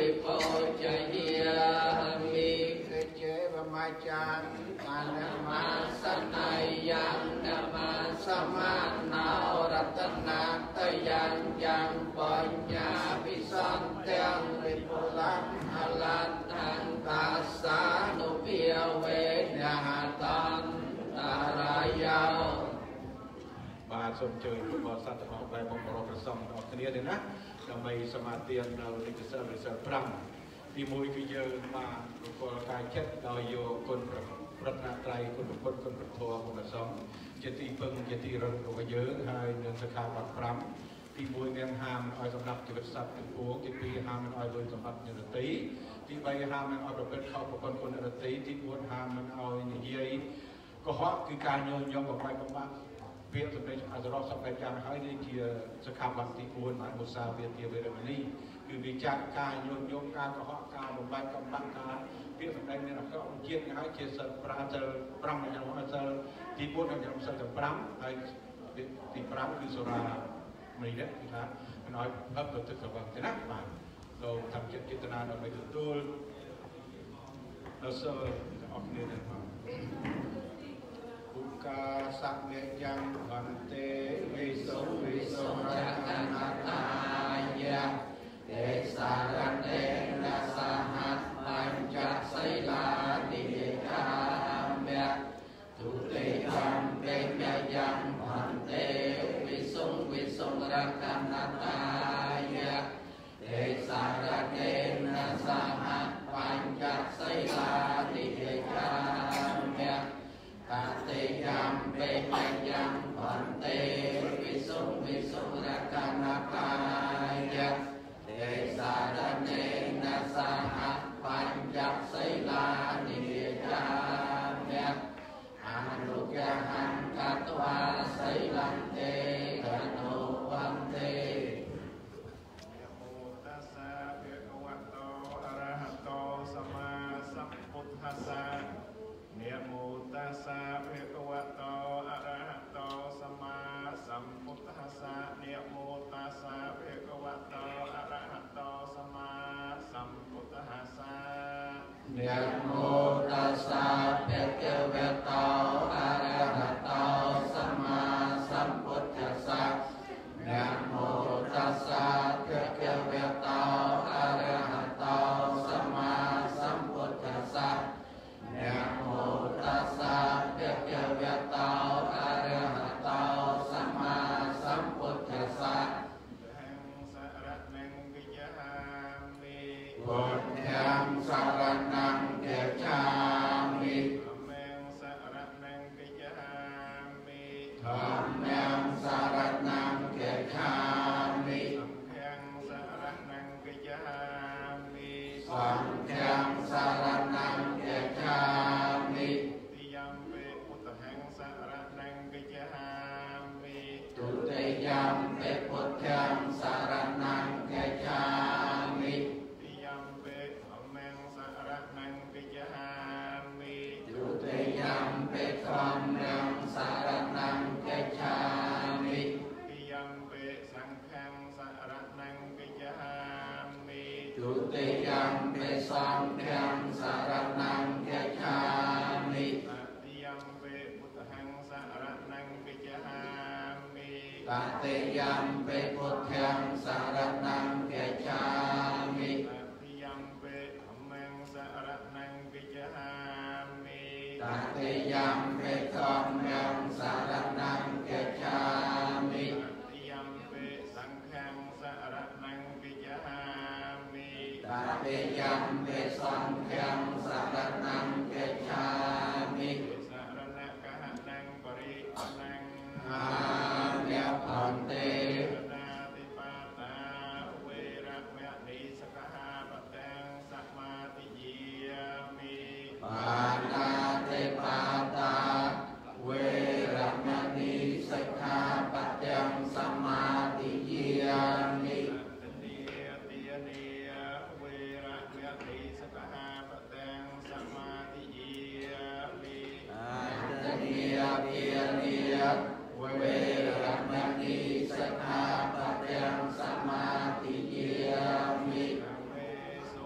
ปิโปจยามิเจวมาจังอานามาสนัยยังนามาสมานารัตนาตยังยังปัญญาปิสันเตียงวิปุลังอลันทังตาสานุเปียเวนะตันตารายาបាទសូមជួយព្រះសត្វរបស់បែបបរោប្រសំដល់គ្នាទេណាដើម្បីសមាទានដល់និច្ចសិលវិសិលប្រាំទីមួយគឺយើងបានប្រកបកាយចិត្តដោយយកគុណប្រតនត្រ័យគុណពុទ្ធគុណព្រះធម៌គុណព្រះសង្ឃជាទីពឹងជាទីរឹងរបស់យើងហើយនឹងសិក្ខាបទប្រាំទីមួយមានហាមឲ្យសម្រាប់ជីវិតសត្វទាំងពួងទីពីរហាមមិនឲ្យលួចសម្បត្តិនិរតីទីបីហាមមិនឲ្យប្រព្រឹត្តខុសប្រព័ន្ធគុណនិរតីទីបួនហាមមិនឲ្យនិយាយកុហកគឺការញញយំបំបែកបំបាក់ពាក្យសម្ដែងអសរសពបែបយ៉ាងហើយនេះជាសិក្ខាបទទីបួនបានមុសាវាទាវេរមណីគឺវាចាត់ការញញយំការកុហកការបំបែកបំបាក់ការពាក្យសម្ដែងមានអក្រក់ជាតិហើយជាសិលប្រាសិលប្រាំយ៉ាងសិលទីបួនយ៉ាងសិលទាំងប្រាំហើយទីប្រាំគឺសូរាមនីនេះគឺថាមិនឲ្យអឹបទៅទឹកកបាំងទេណាបាទលោកทำចិត្តចេតនាដើម្បីទទួលដល់សិលអស់គ្នាទាំងបាទបុក្កាសមេយ៉ាងបន្ទេវិសុវិសុរកនាតាយៈទេសារតេនសហតបញ្ចសីលានិកាមៈទុតិយំពេញយ៉ាងបន្ទេវិសុវិសុរកនាតាយៈទេសារតេនសហតបញ្ចសីលានិកាមៈตติยามเปปัญญังพันเตวิสุวิสุรกนาคายะเตสารเนนะสหัสปัญจศีลานิจามะอนุยหังกัตวาศีลังเตกโนวันเตนะโมตัสสะภะคะวะโตอะระหะโตสัมมาสัมพุทธัสสะนะโมตัสสะภะคะวะโตอะระหะโตสัมมาสัมพุทธัสสะนะโมตัสสะภะคะวะโตอะระหะโตสัมมาสัมพุทธัสสะนะโมตัสสะภะคะวะโตอะระหะโตสัมมาสัมพุทธัสสะนะโมตัสสะภะคะวะโตอะระหะโตสัมมาสัมพุทธัสสะนะโมตัสสะภะคะวะโตอะระหะโตสัมมาสัมพุทธัสสะหังสารนังวิจามิพุทธังสารนังเกจามิธัมมังสารนังวิจามิธัมมังสารนังเกจามิสังฆังสารนังวิจามิสังฆังสารนังเกจามิติยัมเปพุทธังสารนังวิจามิตุติยัมเปพุทธังสารนังเกจามิติยัมเปธัมมังสารนังวิจามิตุติยัมเปธัมมังสารนังเกจามิติยัมเปสังฆังสารนังวิจามิตุติยัมเปสังฆังสารนังเกจามิติยัมเปพุทธังสารนังวิจามิตติยัมเปพุทธังสารนังเกจามิติยัมเปธัมมังสารนังวิจามิตติยัมเปธัมมังสารนังเกจามิติยัมเปสังฆังสารนังวิจามิตติยัมเปสังฆังสารนังเกจามิสารณะกะหะนังปริปันนังอาเยพันเตนาติปาตาเวระมะนิสกหาปะตังสัมมาติยามิปานาติปาตาเวระมะนิสกหาปะตังสัมมาติยามิตเนียติยเนียเวระมะนิสกหาปะตังสัมมาติยามิตเนียติยเนียเวระมะนิสกหาปะตังสัมมาติยามิเวสุ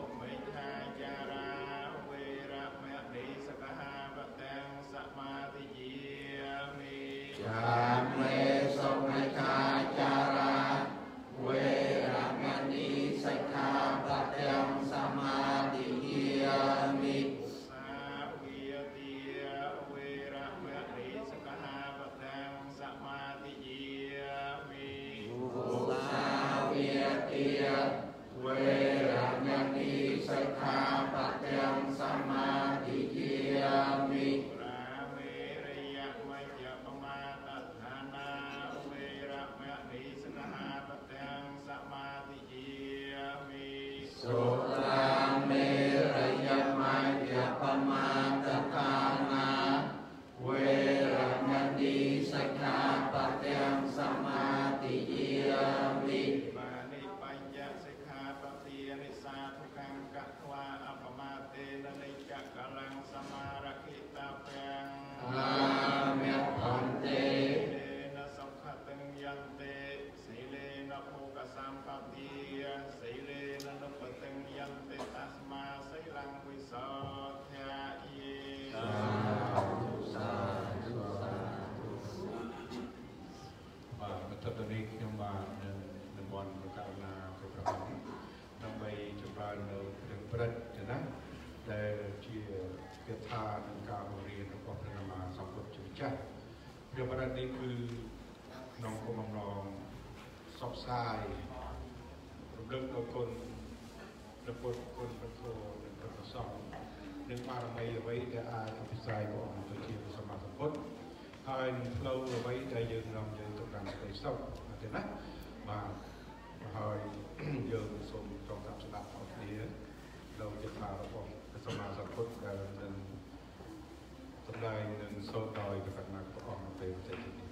ប្រតិណាដែលជាគាថានិងការបង្រៀនរបស់ព្រះសម្មាសម្ពុទ្ធជាចាស់ព្រះប្រតិនេះគឺក្នុងគោលបំណងសពផ្សាយរំលឹកដល់គុណព្រះពុទ្ធគុណព្រះធម៌និងព្រះសង្ឃនិងបារមីអ្វីដែលអាចអភិសេកព្រះអង្គទៅជាព្រះសម្មាសម្ពុទ្ធហើយនឹងផ្លូវអ្វីដែលយើងនាំយើងទៅកាន់សេចក្តីសុខទេណាបាទហើយយើងសូមចង់តាមស្ដាប់របស់គ្នាដោយជាថារបស់ព្រះសម្មាសម្ពុទ្ធដែលនឹងសម្ដែងនឹងសូត្រដោយព្រះកណ្ណាព្រះអង្គពេលផ្សេងៗ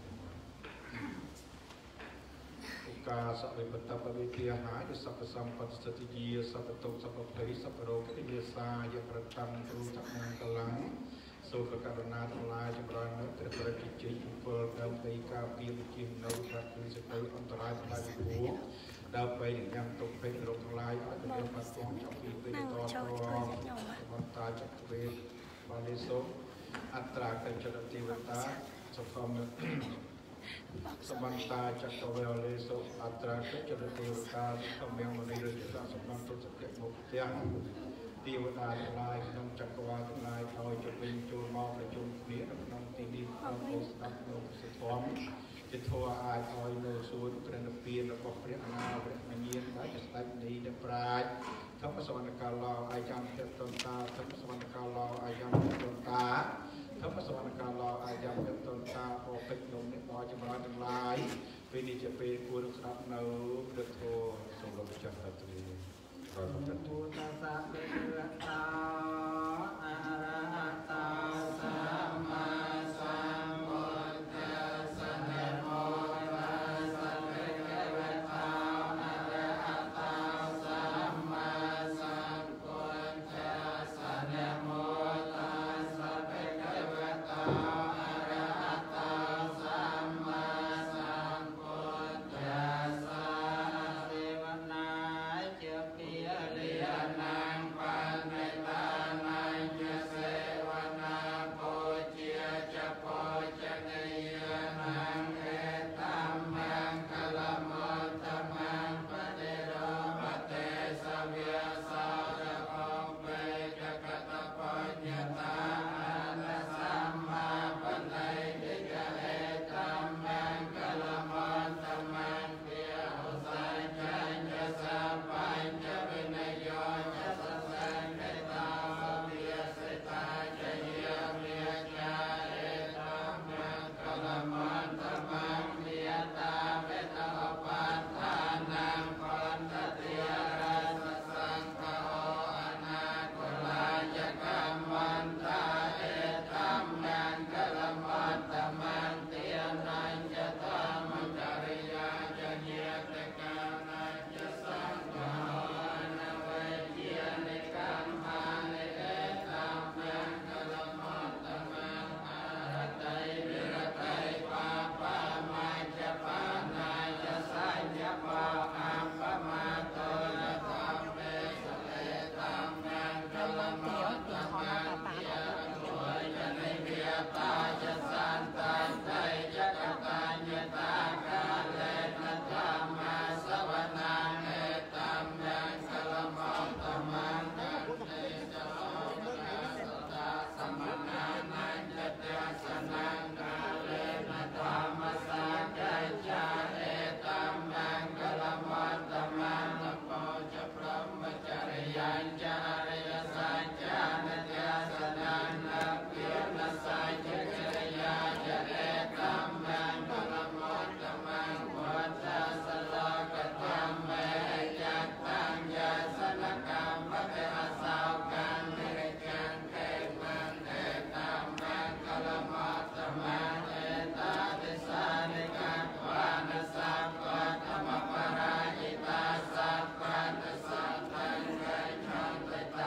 ការសវិបតបវិទ្យាហាយសពសម្បត្តិស្តិយាសពតុសពភ័យសពរោគិយាសាយប្រតាំងគ្រូចក្រានកលាំងសូមប្រកាសណាទាំងឡាយចម្រើននៅព្រះប្រតិជ័យពលដើម្បីការពារជានៅថាគឺសេចក្តីអន្តរាយទាំងឡាយពីព្រោះដើម្បីញ៉ាំទុកពេញរោគទាំងឡាយឲ្យទៅមានបាត់ផងចង់ពីពេលតតបន្តតាចក្រវេបានលេសូមអត្រាកិច្ចទេវតាសុខមសម្បន្តាចក្រវេលេសូអត្រាកិច្ចទេវតាសម្យ៉ាងមនីរជាសម្បន្តុសក្តិមុខទាំងទេវតាទាំងឡាយក្នុងចក្រវាលទាំងឡាយឲ្យជវិញចូលមកប្រជុំគ្នាក្នុងទីនេះក្នុងស្ដាប់នៅសិទ្ធមជាធម៌អាចឲ្យនៅសួនព្រះនិព្វានរបស់ព្រះអនាព្រះមញ្ញាណដែលស្ដេចនេះដែលប្រាជ្ញធម្មសវណ្ណកាលឡោអាយ៉ាំភេតន្តាធម្មសវណ្ណកាលឡោអាយ៉ាំភេតន្តាធម្មសវណ្ណកាលឡោអាយ៉ាំភេតន្តាអពេជ្រនំនេះដល់ចម្រើនទាំងឡាយពេលនេះជាពេលគួរស្ដាប់នៅព្រះធម៌សូមលោកចាស់តាទ្រីព្រះពុទ្ធតាសាមេតាអរហតោសម្មាសម្ពុទ្ធស្សនមោតស្សភគវតោអរហតោសម្មាសម្ពុទ្ធស្សនមោតស្សភគវតោអរហតោសម្មាសម្ពុទ្ធស្សទេវនាជាពីលិយណាងបានមេតានាញសេវនាពោជាចពោចនិយានាងអេតាមមាំកលមតមាំបដិរមតេសវាសោរកំបេចកតបញ្ញតាអនសម្មាបណ្ណៃតិកអេតាមមាំកលមតមាំភាឧស័យចញ្ញសាបញ្ញវិនយោចសសង្កេតាវិសិតាចយាមេចាអេតាមមាំកលមតមាំមេតាវេតអបាថានាងបន្តតិរសសង្ឃោអនាគលាយកម្មន្តាអេតាមមាំកលមតមាំទានញ្ញធម្មចរិយាចញាតកាណាចសង្ឃោអនវេជានិកម្មហានិអេតាមមាំកលមតមាំអរតៃវិរតៃបាបាមាចបានាចសញ្ញបោអបមាតោយធម្មេសលេតាមមាំកលមតមាំទាទុយនិវិតាចសន្តន្តៃចកតាញ្ញតាកាលេនធម្មសវនាអេតាមមាំកលមតមាំកទេចោសតាសមនានាចតសនាកាលេនធម្មសាកាចាអេតាមមាំកលមតមាំតពោចព្រមចរិយាចារិយសាចានទសនានាភិនសាចចរិយាចអេតាមមាំកលមតមាំវត្តសលកធម្មមេจัตตัญญសនកម្មបេអសោកានិរិកានខេមានអេតាមមាំកលមតមាំអេតាទិសានិកាវានសាបធម្មបរាយិតាសាបតសតੰកៃឆន្ទត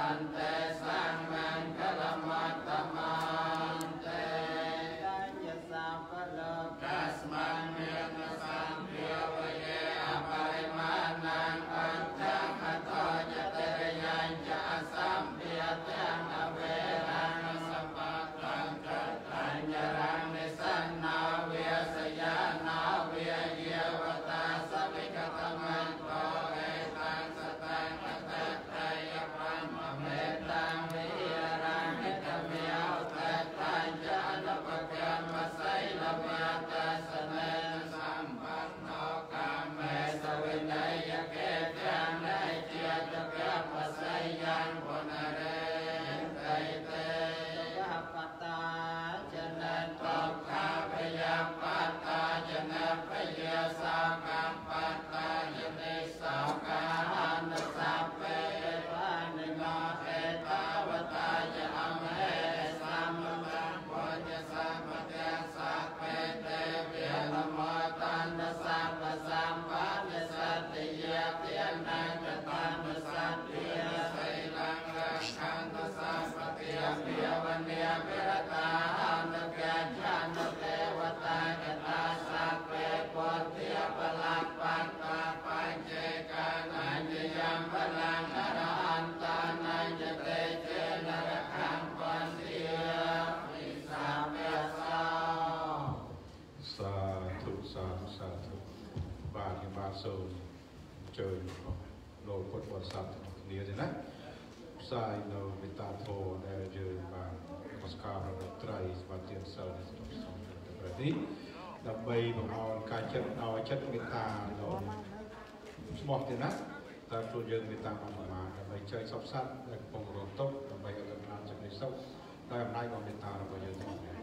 chơi lô cột bọt sạt nia thế này sai nó bị ta thô để chơi và Oscar nó trai và tiền sâu để xong rồi đấy đập bay bằng ao cá chất ao chất người ta nó smart thế này ta tôi chơi người ta bằng mà đập bay chơi sắp sát để phòng rộn tốt đập bay ở gần nam cho người sâu đây hôm nay còn người ta là bây giờ thế này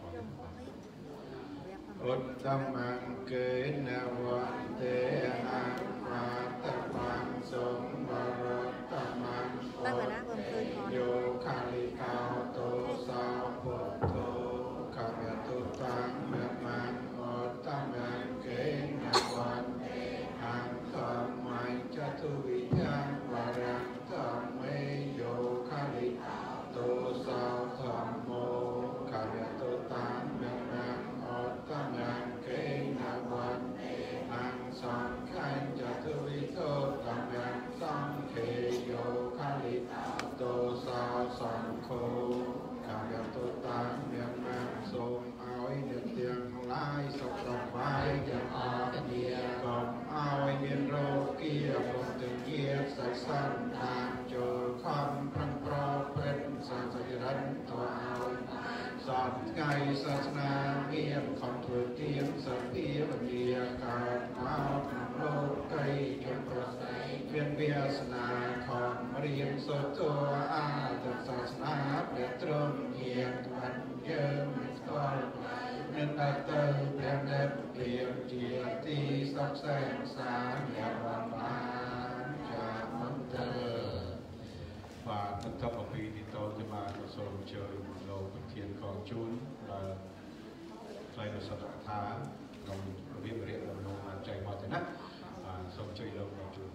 Ốt tâm an kế na văn tế an và tâm an sống và rốt tâm an ốt yo khali cao tô sao phật tô khả mẹ tô tăng mẹ man ốt tâm an kế na văn an tâm mai cha tu vi an và rang tâm mê yo khali tô sao tham mô khả mẹ tô tăng mẹ man tâm an kế na văn an sang khanh cha tu vi thô tâm an sang khê yo khali tô sao sang khô khả mẹ tô tăng mẹ man sôm áo điện tiếng lai sọc sọc vai chẳng a nia còn áo miền rô kia còn từng kia sải san than chờ khăm prang pro pet san sải rắn to áoสัตไก่ศาสนาเมียนคำถือเทียมสัตเทียมเมียการมาทำโลกไก่จนประสเพียนเบียสนาของเรียนสดตัวอาจศาสนาเปลี่ยนตรงเงียบมันเยิมต้อนเงินตัดเตอเปลี่ยนเด็ดเปลี่ยนเจียตีสักแสงสารอยากวันบานจากมันเตอvà tất cả mọi người thì tôiจะมาก็ส่งเชิญเราเทียนของจูนและใครในสถานทานเราเรียนเรียนเราลงมาใจมาแต่นั้นส่งเชิญเราของจูน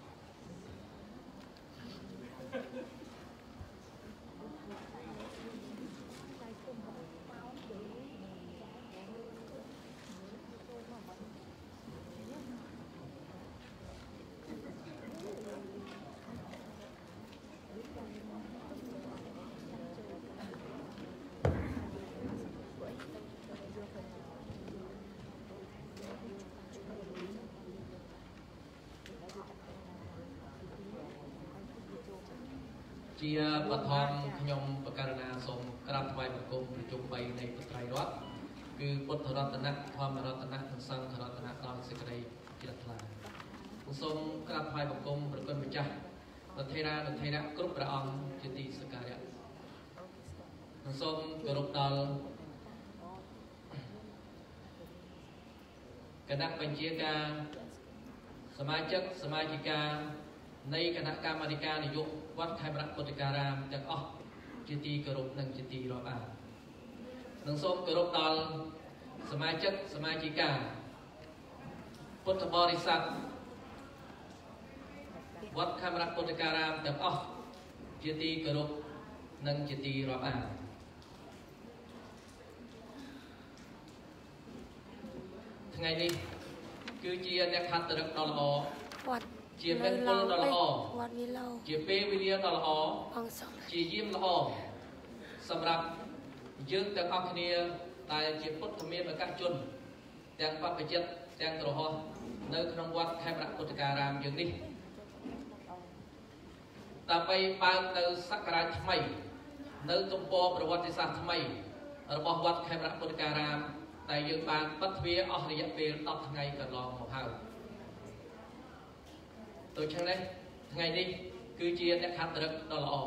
ជាបឋមខ្ញុំបកករណាសូមក្រាបថ្វាយបង្គំប្រជុំបីនៃពុទ្ធត្រៃរតន៍គឺពុទ្ធរតនៈធម្មរតនៈនិងសង្ឃរតនៈដល់សេចក្តីជ្រះថ្លាសូមក្រាបថ្វាយបង្គំព្រះគុណម្ចាស់ព្រះថេរានុថេរៈគ្រប់ព្រះអង្គជាទីសក្ការៈនិងសូមគោរពដល់គណៈបញ្ជាការសមាជិកសមាជិកានៃគណៈកម្មាធិការនយោបាយវត្តខេមរៈពុទ្ធការាមទាំងអស់ជាទីគោរពនិងជាទីរាប់អាននិងសូមគោរពដល់សមាជិកសមាជិកាពុទ្ធបរិស័ទវត្តខេមរៈពុទ្ធការាមទាំងអស់ជាទីគោរពនិងជាទីរាប់អានថ្ងៃនេះគឺជាអ្នកខត្តរឹកដ៏ល្អវត្តជាពេលពលដ៏ល្អជាពេលវេលាដ៏ល្អជាយាមល្អសម្រាប់យើងទាំងអស់គ្នាដែលជាពុទ្ធមានឱកាសជនទាំងបព្វជិតទាំងក្រហមនៅក្នុងវត្តខេមរៈពុទ្ធការាមយើងនេះដើម្បីបើកនៅសក្ការៈថ្មីនៅទំព័រប្រវត្តិសាស្ត្រថ្មីរបស់វត្តខេមរៈពុទ្ធការាមដែលយើងបានបិទទ្វារអស់រយៈពេលដប់ថ្ងៃកន្លងមកហើយដូច្នេះថ្ងៃនេះគឺជាអ្នកខត្តរឹកដ៏ល្អ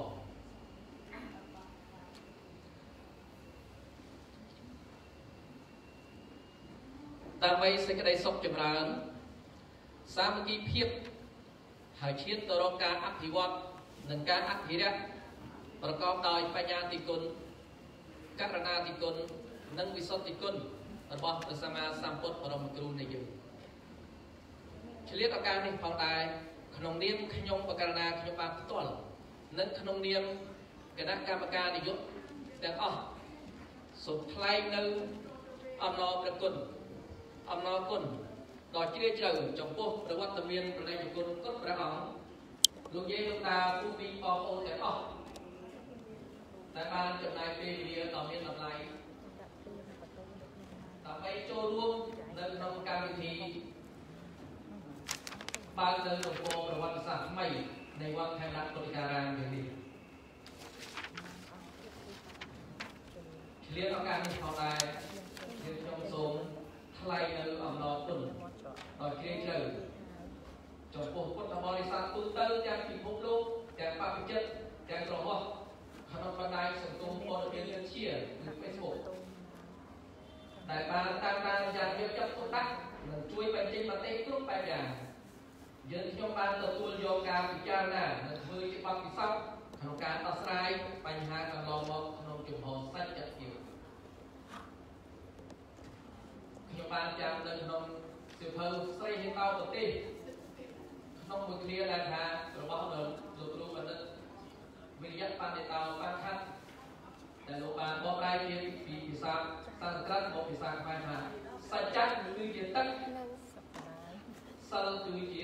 ដើម្បីសេចក្តីសុខចម្រើនសាមគ្គីភាពហើយឈានទៅរកការអភិវឌ្ឍនិងការអភិរក្សប្រកបដោយបញ្ញាតិគុណករណាតិគុណនិងវិសុទ្ធិគុណរបស់ព្រះសម្មាសម្ពុទ្ធបរមគ្រូនៃយើងឆ្លៀតឱកាសនេះផងដែរក្នុងនាមខ្ញុំបកករណាខ្ញុំបានផ្ទាល់និងក្នុងនាមគណៈកម្មការនយោបាយទាំងអស់សូមថ្លែងនៅអំណរព្រះគុណអំណរគុណដ៏ជ្រាលជ្រៅចំពោះប្រវត្តិមានប្រណិយគុណគ្រប់ព្រះអង្គលោកយាយលោកតាពូមីបងប្អូនទាំងអស់ដែលបានចំណាយពេលវេលាដ៏មានតម្លៃដើម្បីចូលរួមនៅក្នុងកម្មវិធីបើកនៅតំបន់ប្រវត្តិសាស្ត្រថ្មីនៃវត្តខេមរៈពុទ្ធិការាមយ៉ាងនេះឆ្លៀតឱកាសនេះផងដែរយើងខ្ញុំសូមថ្លែងនៅអំណរគុណដល់ជ្រាលជ្រៅចំពោះពុទ្ធបរិស័ទទូទៅទាំងពិភពលោកទាំងបព្វជិតទាំងក្រហមក្នុងបណ្ដាញសង្គមព័ត៌មានវិទ្យាឬ Facebook ដែលបានតាមដានយ៉ាងយកចិត្តទុកដាក់និងជួយបញ្ចេញមតិគ្រប់បែបយ៉ាងយើងខ្ញុំបានទទួលយកការពិចារណានិងធ្វើជាបទពិសោធន៍ក្នុងការដោះស្រាយបញ្ហាកន្លងមកក្នុងជំហរសច្ចភាពខ្ញុំបានចាំនៅក្នុងសៀវភៅស្រីហេតោប្រទេសក្នុងមួយឃ្លាដែលថារបស់លោកលោកគ្រូបណ្ឌិតវិរិយបណ្ឌិតោបានខាត់ដែលលោកបានបកប្រែជាពីភាសាសំស្ក្រឹតមកភាសាខ្មែរថាសច្ចៈគឺជាទឹកសិលគឺជា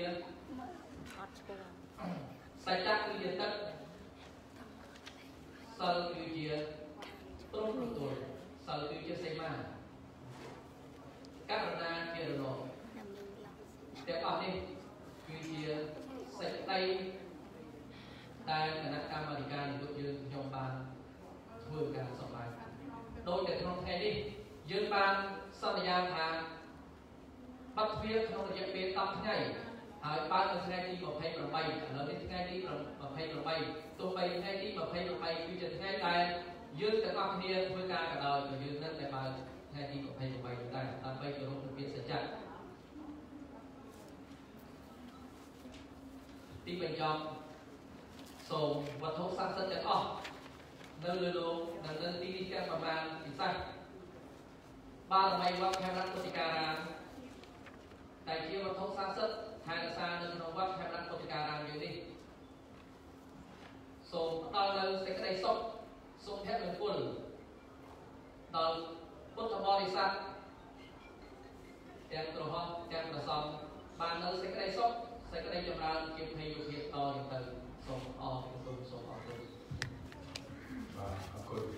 សច្ចៈគឺជាទឹកសិលគឺជាព្រមទទួលសិលគឺជាសេមាករុណាជារណោទាំងអស់នេះគឺជាសេចក្តីដែលគណៈកម្មាធិការនយោបាយយើងខ្ញុំបានធ្វើការសម្ដែងដោយតែក្នុងថ្ងៃនេះយើងបានសន្យាថាបទទ្វារក្នុងរយៈពេលដប់ថ្ងៃហើយបើនៅថ្ងៃទីยี่สิบแปดឥឡូវនេះថ្ងៃទីยี่สิบแปดទោះបីថ្ងៃទីยี่สิบแปดគឺជាថ្ងៃដែលយើងទាំងអស់គ្នាធ្វើការក៏ដោយក៏យើងនឹងតែបើថ្ងៃទីยี่สิบแปดដែរដើម្បីគោរពពាក្យសច្ចៈទីបញ្ចប់សូមវត្ថុស័ក្តិសិទ្ធិទាំងអស់នៅលើលោកនិងនៅទីនេះទាំងប្រមាណពិសេសបារមីវត្តខេមរៈពុទ្ធិការាមតែជាវត្ថុស័ក្តិសិទ្ធិថែរក្សានៅក្នុងវត្តខេមរៈពុទ្ធិការាមយើងនេះសូមផ្ដល់នូវសេចក្តីសុខសុភមង្គលដល់ពុទ្ធបរិស័ទទាំងក្រហមទាំងប្រសពបាននៅសេចក្តីសុខសេចក្តីចម្រើនជាភ័យយុភាពតទៅសូមអរគុណសូមអរគុណបាទអរគុណ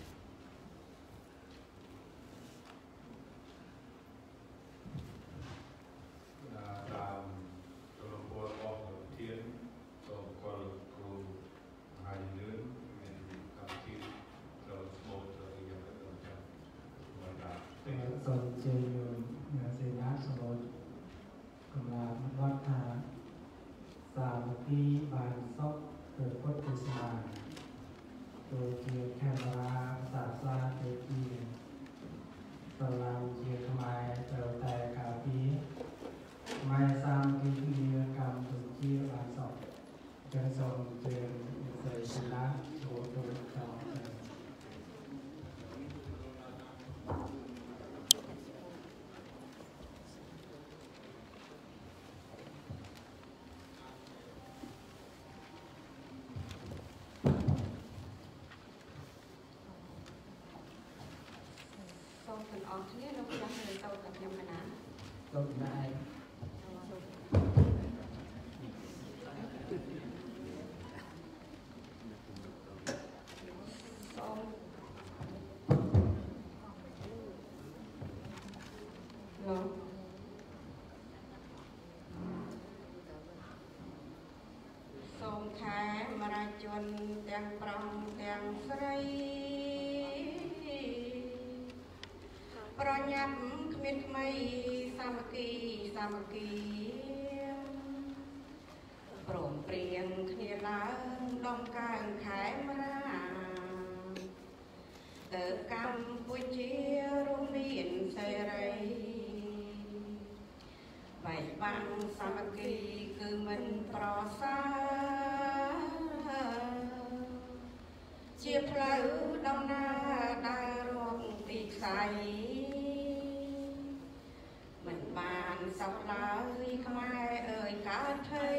តាមទៅរំពោះរបស់លោកធានសូមគោរពគ្រូមហាយលឿនមានកម្មវិធីត្រូវស្មូតទៅយ៉ាងណាទៅចាំបាទបាទសូមជឿយកសេនាសម្បូរកម្លាំងវត្តថាសាមគ្គីបានសុខទៅពុទ្ធសាសនាដូចជាខេមរាសាស្ត្រាទៅជាប្រឡាយជាខ្មែរត្រូវតែការពារម៉ែសាមគ្គីគ្នាកម្ពុជាបានសុខចឹងសូមជឿសេនាចូលទៅដល់ទាំងអស់គ្នាលោកចាស់ទៅទៅខ្ញុំកណាទៅដែរសូមលោកសូមថែមរាជជនទាំងប្រុសទាំងស្រីប្រញាប់គ្មានថ្មីសាមគ្គីសាមគ្គីព្រមព្រៀងគ្នាឡើងដំកើងខេមរាទៅកម្ពុជារួមមានសេរីបែកបាំងសាមគ្គីគឺមិនប្រសើរជាផ្លូវដំណើរដើររកទីខ្សែមិនបានសោកឡើយខ្មែរអើយកើតភ័យ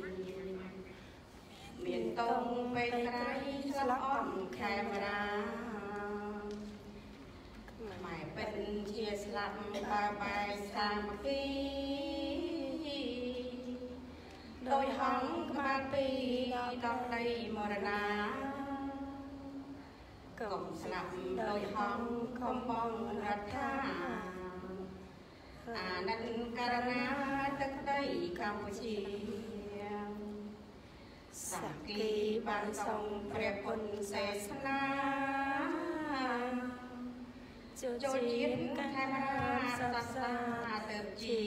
មានតងពេលក្រៃស្លាប់អស់ខេមរាខ្មែរពិតជាស្លាប់បើបែកសាមគ្គីដោយហង្សក្បាលពីរដល់ដីមរណាកុំស្លាប់ដោយហង្សខំបងរដ្ឋាអាណិតករណាទឹកដីកម្ពុជាសាគីបានសងព្រះពុទ្ធសាសនាចូលជាតិខេមរាសាសនាទៅជា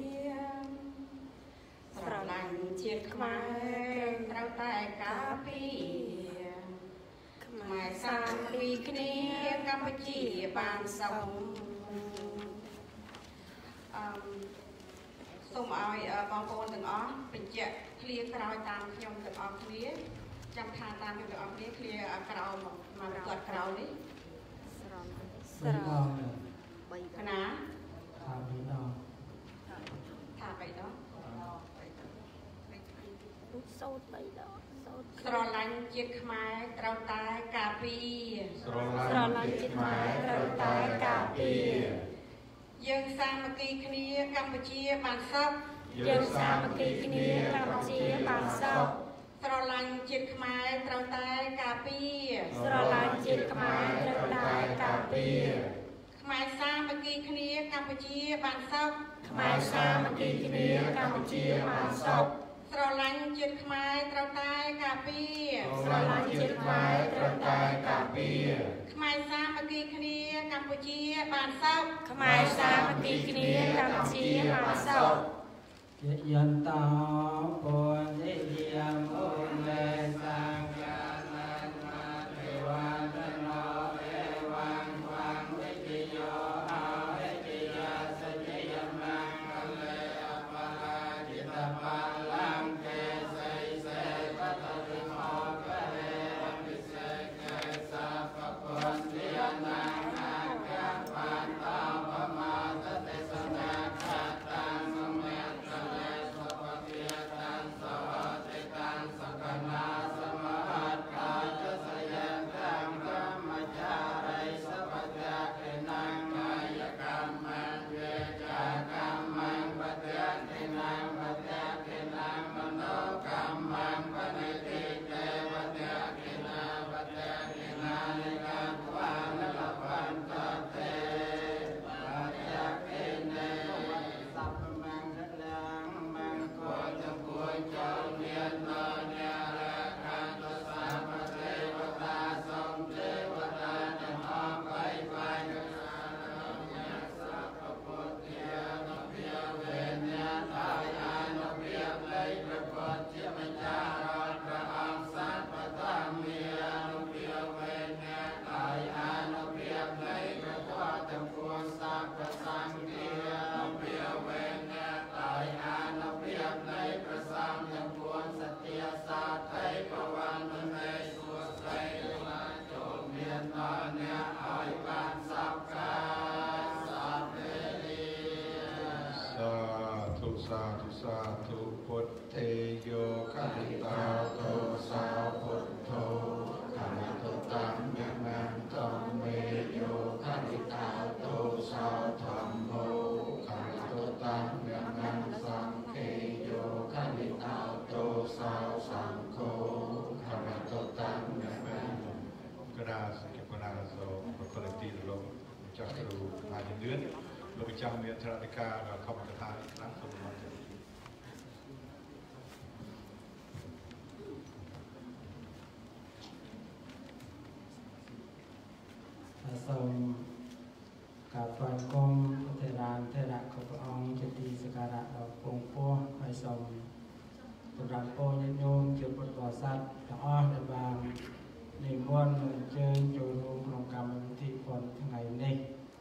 ស្រឡាញ់ជាតិខ្មែរត្រូវតែការពារខ្មែរសាមគ្គីគ្នាកម្ពុជាបានសុខអឺសូមឲ្យបងប្អូនទាំងអស់បញ្ជាក់ឃ្លាក្រោយតាមខ្ញុំទាំងអស់គ្នាចាំថាតាមខ្ញុំទាំងអស់គ្នាឃ្លាក្រោយមកមកគាត់ក្រោយនេះស្រឡំបីដងណាថាបីដងថាបីដងសូត្របីដងសូត្រស្រឡាញ់ជាតិខ្មែរត្រូវតែការពារស្រឡាញ់ជាតិខ្មែរត្រូវតែការពារយើងសាមគ្គីគ្នាកម្ពុជាបានសុខយើងសាមគ្គីគ្នាកម្ពុជាបានសុខស្រឡាញ់ជាតិខ្មែរត្រូវតែការពារស្រឡាញ់ជាតិខ្មែរត្រូវតែការពារខ្មែរសាមគ្គីគ្នាកម្ពុជាបានសុខខ្មែរសាមគ្គីគ្នាកម្ពុជាបានសុខស្រឡាញ់ជាតិខ្មែរត្រូវតែការពារស្រឡាញ់ជាតិខ្មែរត្រូវតែការពារខ្មែរសាមគ្គីគ្នាកម្ពុជាបានសុខខ្មែរសាមគ្គីគ្នាកម្ពុជាបានសុខយន្តោពុនិយមឧមេសាកានានាទេវតនោអេវ៉ាំវ៉ាំវិទ្យោអោអេតិយាសញ្ញយមੰកលេអបរាជិតបាលังកេសៃសេបតរិមោកហេវិសេកេសាបពន្តិយនានាកបានតបមាសទេសនាខតាំសមេតលេសពតិយតាំសវតិតាំសកណាសមហតកាចសយតាំធម្មចារិសពតកេណាមាយកម្មវេចាកម្មបតតិណាបតកេណាមโนកម្មបនិតិទេវតកេណាបតកេណានិកាទវានលបន្តតេបតកេនេសព្វមង្គលាំងមង្គលទាំងពួងចូលមាននញារកាន្តសាមទេវតាសូមទេវតាទាំងអស់បីបាយកសានញាសព្វពុទ្ធានុភាវេញាដោយអានុភាពនៃព្រះពុទ្ធជាម្ចាស់រាល់ព្រះអង្គសត្វបតាមាអនុភាវេញាដោយអានុភាពនៃព្រះធម៌ទាំងពួងសព្វសង្ឃាអនុភាវេញាដោយអានុភាពនៃព្រះសង្ឃទាំងពួងសទ្ធាសាតិបវន្តមេសួស្ដីឡាចូលមានដល់អ្នកឲ្យបានសពកាសពេលាសាធុសាធុសាធុពុទ្ធេយោកតិតាโตสาพุทโธขมิตุตังยะนันตัมเมโยกติตาโตสาธัมโมขมิตุตังยะนันสังเขโยกติตาโตสาสังโฆขมิตุตังยะนันกราสกิปนาโสประคนตีลงจักรูมาเดือนលោកប្រចាំមានធរណិកាខំកថាខ្លាំងសូមមកសូមការស្វាគមន៍ធេរានធេរៈគ្រប់ព្រះអង្គជាទីសក្ការៈដ៏ពងពោះហើយសូមសម្រាប់ពលញាតិញោមជាពុទ្ធបរិស័ទទាំងអស់ដែលបាននិមន្តអញ្ជើញចូលរួមក្នុងកម្មវិធីបុណ្យថ្ងៃនេះ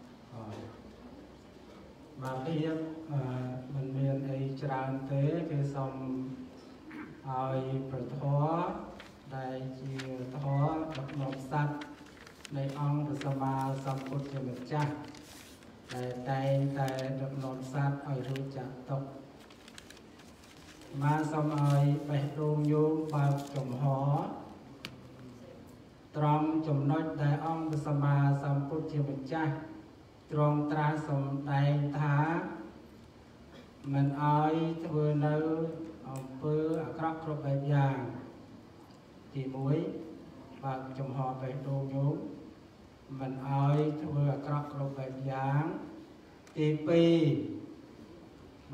បាទភាពមិនមានអីច្រើនទេគឺសូមឲ្យប្រធរដែលជាធម៌ដឹកនាំសត្វនៃអង្គព្រះសម្មាសម្ពុទ្ធជាម្ចាស់ដែលតែងតែដឹកនាំសត្វឲ្យរួចចាកទុក្ខមកសូមឲ្យបេះដូងយោមបើកចំហត្រង់ចំណុចដែលអង្គព្រះសម្មាសម្ពុទ្ធជាម្ចាស់ទ្រង់ត្រាស់សម្ដែងថាមិនឲ្យធ្វើនៅអំពើអាក្រក់គ្រប់បែបយ៉ាងទីមួយបើកចំហបេះដូងយោមមិនឲ្យធ្វើអាក្រក់គ្រប់បែបយ៉ាងទីពីរ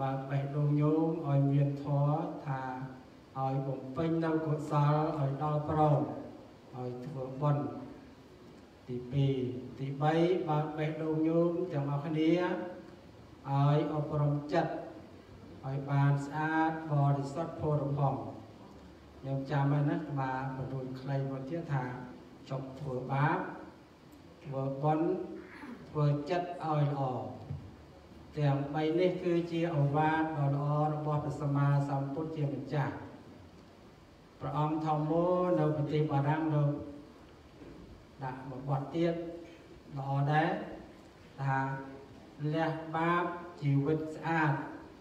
bà bạch đồ nhôm ở miền thó thà ở vùng pênh đâu của sao ở đo pro ở vừa bần tỷ bì tỷ bay bà bạch đồ nhôm chẳng ở khăn đĩa ở ở prom chặt ở bàn sát bò đi xuất phô đồng phòng nhưng cha mẹ nó bà bà đùi khay một thiết thà chọc vừa bá vừa bón vừa chất oi ỏ tiền bay này cứ chia ở va đò đò đò bò phải sama sam put chia mình trả và ông thòng mô đâu phải tìm bà đang đâu đã một bọt tiết đò đấy là lẹ ba chịu vật sạch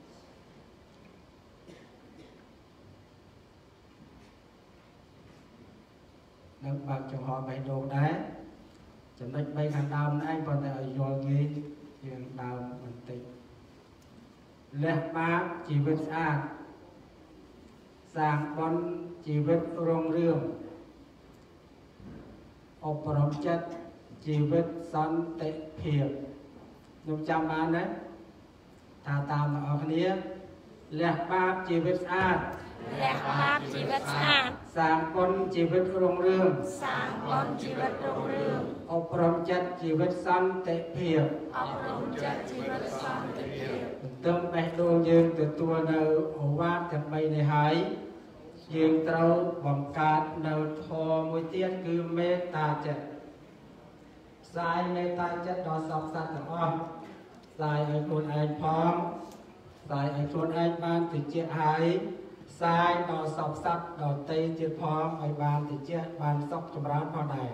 được bằng trường họ bảy đồ đấy chẳng định bay hàng đào anh còn tại ở dồi nghề chuyện đào mình tịch lẹ ba chỉ vật sạch sang con chỉ vật rong rương ốp rong chất chỉ vật son tệ phiền nhung chăm bán đấy ta tạm ở kia lẹ ba chỉ vật sạch lẹ ba chỉ vật sạch sang con chỉ vật rong rương sang con chỉ vật rong rương ốp rong chất chỉ vật son tệ phiền ốp rong chất chỉ vật son tệ phiền tâm bạch đồ dương từ tua nâu ổ vát thật bay này hái dương trâu bằng cát nâu thò mùi tiên cứ mê ta chất sai mê ta chất đó sọc sạch thật ôm sai ở khuôn anh phong sai ở khuôn anh ban từ chiếc hái sai đó sọc sạch đó tây chiếc phong ở ban từ chiếc ban sọc trong rán phong này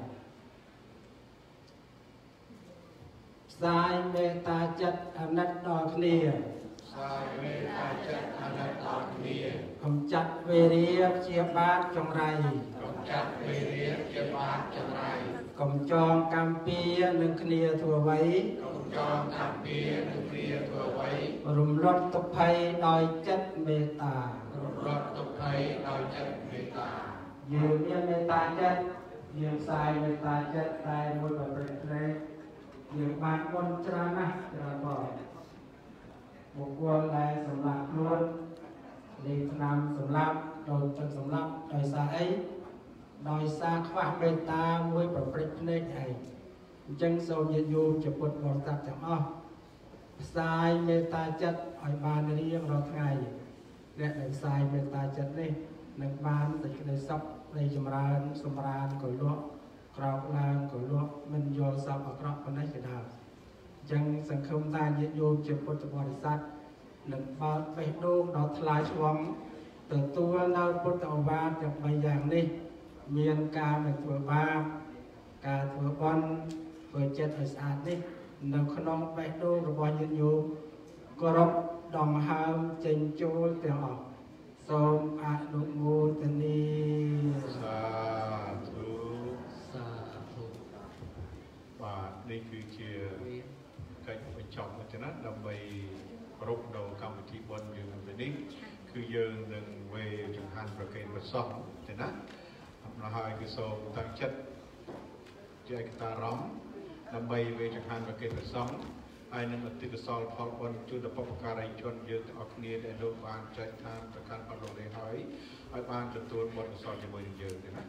sai mê ta chất ở nách đo khnia sai mê ta chất ở nách đo khnia cầm chặt về riêng chia bát trong ray cầm chặt về riêng chia bát trong ray cầm tròn cam pia nâng khnia thua vấy cầm tròn cam pia nâng khnia thua vấy rùm lót tục hay đòi chất mê ta rùm lót tục hay đòi chất mê ta dương yên mê ta chất dương sai mê ta chất tai môi và bật rê dương bát con tra nát tra bỏ một quân này sầm lạc luôn đi nam sầm lạc đôi chân sầm lạc đôi xa ấy đôi xa khoa mê ta môi và bật rê này chân sâu nhiệt dù chụp một bọn tạp chẳng o sai mê ta chất ở bàn riêng rồi ngày để để sai mê ta chất đi nâng bàn để để sắp đây chùm ra xùm ra cởi lụa cọc lan cởi lụa mình vô sắp ở cọc bên đây cái nào chân sân không ta nhiệt dù chụp một chụp bọn sát nâng bàn bạch đô đó thay xuống từ tua nào bút tàu ba chụp bài giảng đi miền ca về vừa ba ca vừa con vừa chất ở sạch đi nấu khăn nông bạch đô rồi bao nhiêu nhiều có rốc đồng hàm trình chô tiểu học xôm ạ đụng mô tên đi sa thu sa thu và đâyคือเชียร์การเป็นจอมมันจะนัดดำไปรบดาวกรรมที่บนอยู่ในนี้คือยืนหนึ่งเวจังหันประเคนประสองจะนัดเราหายคือโซตั้งชัดใจตาร้องดำไปเวจังหันประเคนประสองไอ้นั่นติดสอลพอลบนจุดปปการายชนยืนออกนี้ได้โลกบานใจทานประการปลดเลยหายไอ้บานจุดตัวบนสอลจะไม่ยืนนะ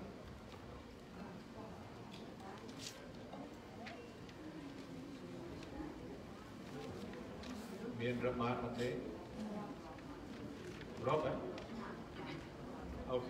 มีนรับมาหมดเลยรอบไหมโอเค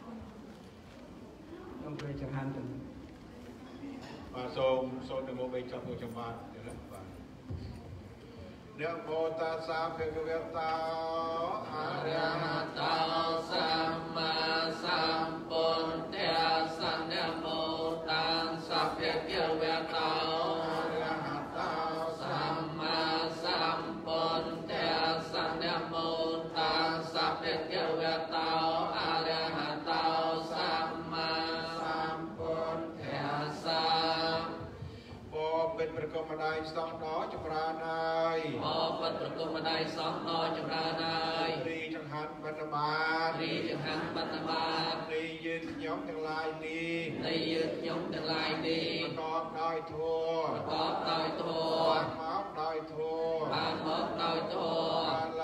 ต้องไปจังหันถึงมาโซมโซนโมเบจับตัวจำบานเดี๋ยวนะบานเนื้อโมตาสามเพื่อเวลตาอาระหะตาสัมมาสัมพุทธัสสะนะโมตัสสะภะคะวะโตอะระหะโตสัมมาสัมพุทธัสสะนะโมตัสสะภะคะวะโตอะระหะโตสัมมาสัมพุทธัสสะพอเป็นประกอบมาได้สองน้อจำราในพอปัตตกมาได้สองนอจำราได้รีจังหันบรรบาลรีจังหันปัตตบาทรียืนย้อมทั้งลายนี้ในยืดยงทั้งหลายนี้ประกอบได้ทั่วประกอบโดยโทบานมอบได้ทั่วบานมอบโดยโทบานล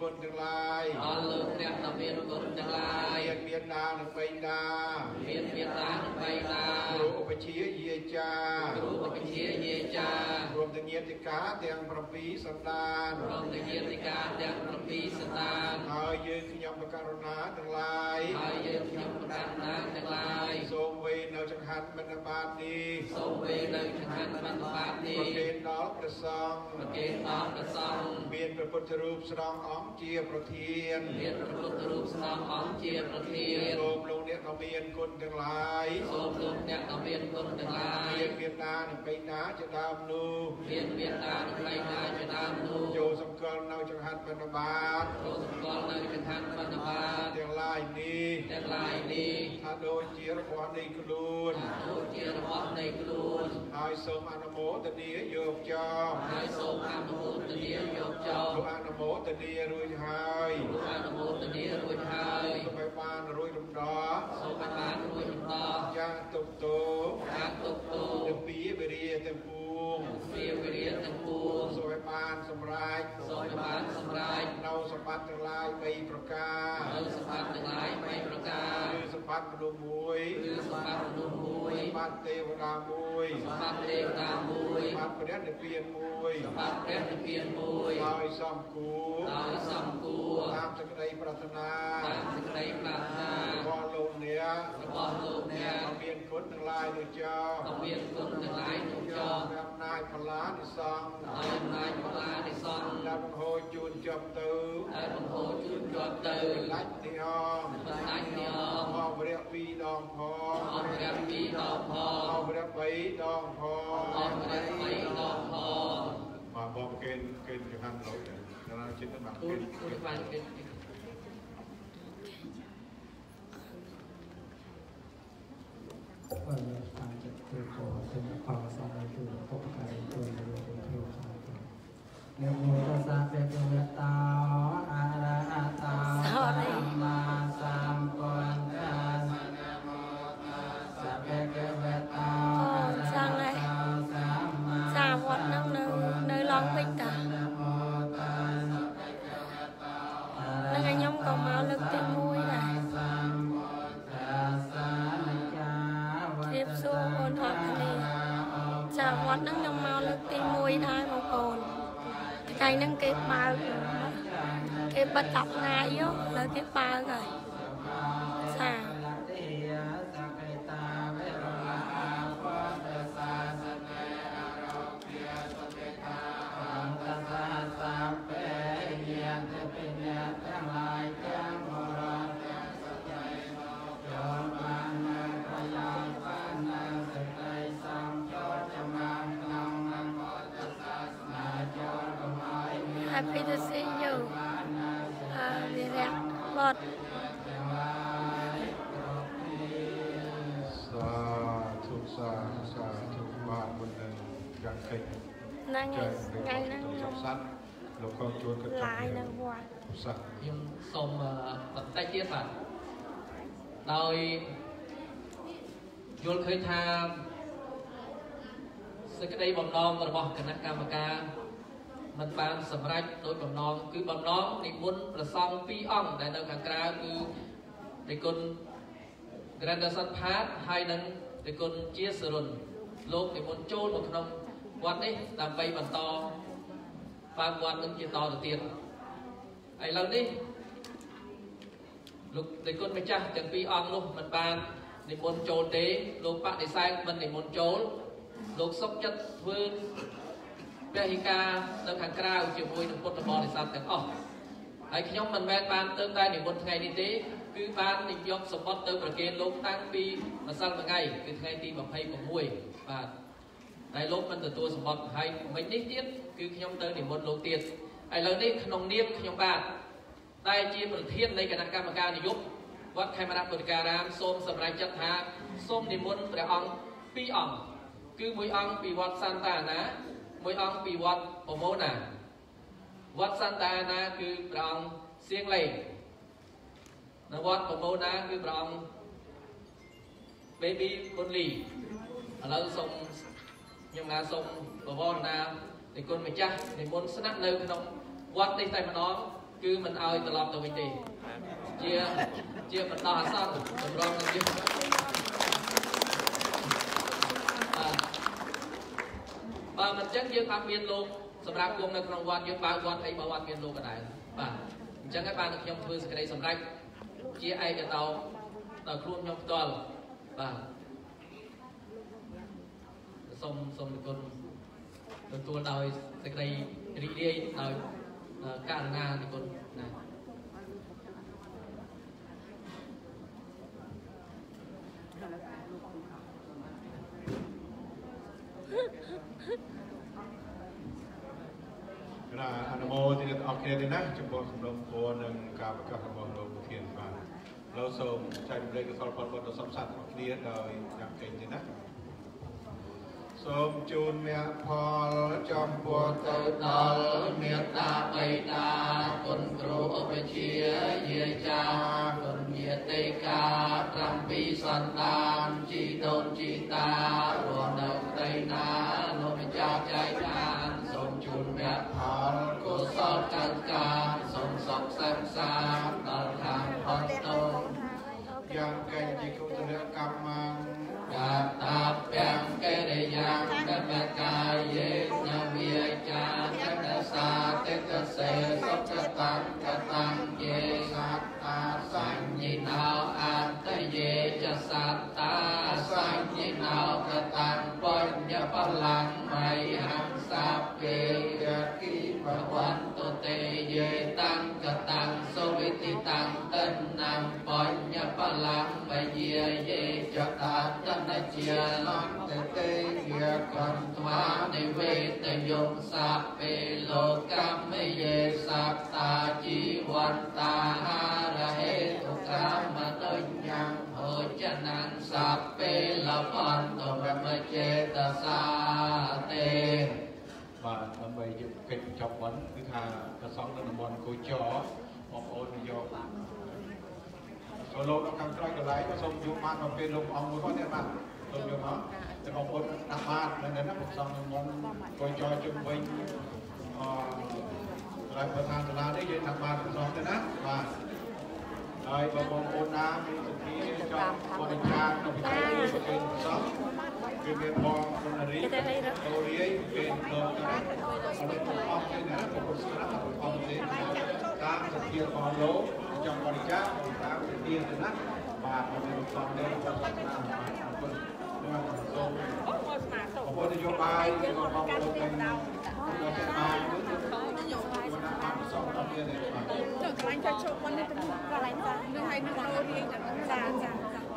คนทั้งหลายออลูกเนี่ยเราเมียนคนทั้งหลายเมียนเมียนนาหนึ่งไปนาเมียนเมียนนาหนึ่งไปนาครูอุปชีเยียจาครูอุปชีเยียจารวมถึงเยียติกาเตียงพระปีสันดานรวมถึงเยียติกาเตียงพระปีสันดานหายยืนขยำประการนาทั้งหลายหายยืนขยำประการนาทั้งหลายทรงเวรเอาจังหันบรรบาลนี้ทรงเวรเอาจังหันบรรบาลนี้ประเคนน้อมประซองประเคนน้อมประซองเมียนพระพุทธรูปสรองอ้อมเจียประเทียนเมียนพระพุทธรูปสรองอ้อมเจียประเทียนโสมลงเนี่ยเราเมียนคนทั้งหลายโสมลงเนี่ยเราเมียนคนทั้งหลายเมียนเมียนนาหนึ่งไปนาจะดามนูเมียนเมียนนาหนึ่งไปนาจะดามนูโยสมกรเอาจังหันบรรบาลโยสมกรเอาจังหันบรรบาลเตียงลายนี้เตียงลายนี้ถ้าโดยเจียรพรในกลูนโดยเจียรพรในกลูนหายสมอนุโมทนีโยกจอหายสมอนุโมทนีโยกจอลูกอนุโมทนีรุ่ยหายลูกอนุโมทนีรุ่ยหายสมัยปานรุ่ยลำดอสมัยปานรุ่ยลำดอยาตุกโตยาตุกโตเต็มปีเบรีเต็มปูเปียเรียนทั้งปวงสมัยปานสมรายสมัยปานสมรายเราสมบัติทั้งหลายไม่ประกาศเราสมบัติทั้งหลายไม่ประกาศคือสมบัติมนุษย์มวยคือสมบัติมนุษย์มวยสมบัติเทวดามวยสมบัติเทวดามวยสมบัติเปลี่ยนเปลี่ยนมวยสมบัติเปลี่ยนเปลี่ยนมวยลอยซ้ำกูลอยซ้ำกูตามสกได้ปรารถนาตามสกได้ปรารถนาบอลโลกเนี้ยบอลโลกเนี้ยต้องเปลี่ยนคนทั้งหลายโดยเจ้าต้องเปลี่ยนคนทั้งหลายโดยเจ้าแบบนายพลาดิซองนายนายพลาดิซองดับโหจูนจับตือดับโหจูนจับตือลัดเนียมลัดเนียมพอเรียกวีดองพอพอเรียกวีดองพอพอเรียกไปดองพอพอเรียกไปดองพอมาบอกเกณฑ์เกณฑ์จะทำเราเนี่ยเราคิดกันแบบเกณฑ์เกณฑ์เกณฑ์ก็เลยตามจะคือขอถึงความสบายคือพบกันโดยรวมเป็นเรื่องของเรื่องโมตัสสะเปเปเวตาอะระหะตาสัมมาสัมพุทธัสสะนะโมตัสสะเปเปเวตาอะระหะตาสัมมาสัมพุทธัสสะ nơi lon bích ta nơi anh nhóm còn máu lực tiếng mũi này tiếp xúc ôn hoạt này chào hoạt nâng nhóm máu lực tiếng mũi thay một cồn cái nâng kịp bao kịp bắt tập ngay yếu là kịp bao rồi sao Happy to see you. Uh, we react lot. สาธุสาธุสาธุบ้านบนเดินอย่างเก่งนั่งไงไงนั่งยมสัตว์เราก็ชวนกันลายนั่งวัวสัตว์ยังส่งปัจจัยเทียสัตว์โดยโยนเคยทำสกัดบอมน้องระบบคณะกรรมการมันบานสำหรับโดยบอมน้องคือบอมน้องในบุญประซองปีอ่องแต่ในขังกราคือในคนกระดาษสัตว์พาร์ทให้นั้นในคนเชียสรุนโลกในบุญโจนของขนมวันนี้ตามไปบรรทอฟังวันนึงจีต่อตัวเตียนไอ้เรานี่ลูกในคนไม่จ้าจังปีอ่องลูกมันบานในบุญโจนเด้ลูกปะในไซน์มันในบุญโจนลูกซอกจัดเวิร์นเบียกาในขังกราอุจจาระในพุทธบริษัทแต่อ๋อไอ้ขยมมันแมนบานเติมได้ในบนไงนี่เต้คือบานในยกสมบัติเติมประเกณฑ์ลงตั้งปีมาสร้างมาไงคือไงตีแบบให้แบบมวยบานในลบมันตัวตัวสมบัติให้ไม่นิดเดียวคือขยมเติมในบนโลกเตียนไอ้เราได้ขนมเนียบขยมบานได้เจียประเทศในคณะกรรมการในยุควัดไทยมรดกบริการามส้มสมัยจัดหาส้มในบนประองปีอ่องคือมวยอ่องปีวัดซันตานะมวยอ่องปีวัดโอโมนาวัดซันตานะคือประองเสียงเล่นวัดโอโมนาคือประองเบบี้บุญลีเราส่งยังนาส่งบวรนาในคนไม่จ้าในมนต์สนับเนินขนมวัดในใจมันน้องគឺមិនឲ្យត្រឡប់ទៅវិញទេជាជាបន្តអាសន្នតម្រង់នឹងយើងបាទមិនចឹងយើងអត់មានលោកសម្រាប់គុំនៅក្នុងវត្តយើងបើកវត្តអីបើវត្តមានលោកក៏ដែរបាទអញ្ចឹងហើយបានខ្ញុំធ្វើសេចក្តីសម្រេចជាឯកតោដល់ខ្លួនខ្ញុំផ្ទាល់បាទសូមសូមគុណទទួលដោយសេចក្តីរីករាយដោយករណានិគុណណាណាអនុមោទនាអរគុណទេណាចំពោះសំណុំពរនិងការប្រកាសរបស់លោកប្រធានបាទលោកសូមចែករំលែកកសលផលបុណ្យដល់សពសត្វរបស់គ្នាដោយយ៉ាងកេងទេណាសូមជូនមគ្គផលចំពោះទៅដល់មេត្តាបិតាគុណគ្រូឧបជាយាយចាគុណញាតិកាប្រាំពីរសន្តានជីដូនជីតារស់នៅទីណាលោកម្ចាស់ចែកឋានសូមជូនមគ្គផលកុសលកើតការសូមសុខសែនសាដល់ខាងផុតទោសយ៉ាងកេងជាគុណកម្មកាតាទាំងកេរិយ៉ាងកបកាយេនវិចាកតសាតិកសេសុខតាំងកតាំងយេសត្តាសញ្ញិណោអន្តយេចសត្តាសញ្ញិណោកតាំងបញ្ញបលាំមៃហង្សាពេយគិភវន្តទេយេតាំងកតាំងសុវិតិតាំងតនាំបញ្ញបលាំមយេយេចតាតនជាលន្តទេយកន្ត្វានិវេតយំសាពេលោកកម្មយេសត្តាជីវន្តាហារហេតុកាមតុញ្ញំភោចនាងសាពេលបន្តរមចេតសាទេបាទដើម្បីយកកិច្ចចប់វត្តគឺថាប្រសងនៅតំបន់គូចបងប្អូនយកសូមលោកដល់ខាងក្រោយកន្លែងសូមយកបានមកពេលលោកអង្គមួយគាត់ទេបាទសូមយកមកតែបងប្អូនដាក់បាតនៅនេះប្រសងនៅមុនគូចជុំវិញអកន្លែងប្រធានសាលានេះយើងដាក់បាតប្រសងទៅណាបាទហើយបងប្អូនណាមានសិទ្ធិចង់បរិច្ចាគនៅវិទ្យាល័យប្រទេសប្រសងគឺមានបងគុណរីអូរីពេលដល់ទៅអត់ទៅអស់ទេណាបងប្អូនស្រាប់អត់ទេតាមសិទ្ធិរបស់លោកចង់បរិច្ចាគតាមសិទ្ធិទៅណាបាទអត់មានសំដែងទៅតាមអរគុណបាទសូមអរគុណនយោបាយរបស់បងប្អូនទាំងដល់ទៅបាននយោបាយសម្រាប់ប្រសងដល់ទៀតទេបាទទៅកន្លែងចូលជុំមុននេះទៅកន្លែងចានឹងឲ្យនឹងអូរីចាចាចា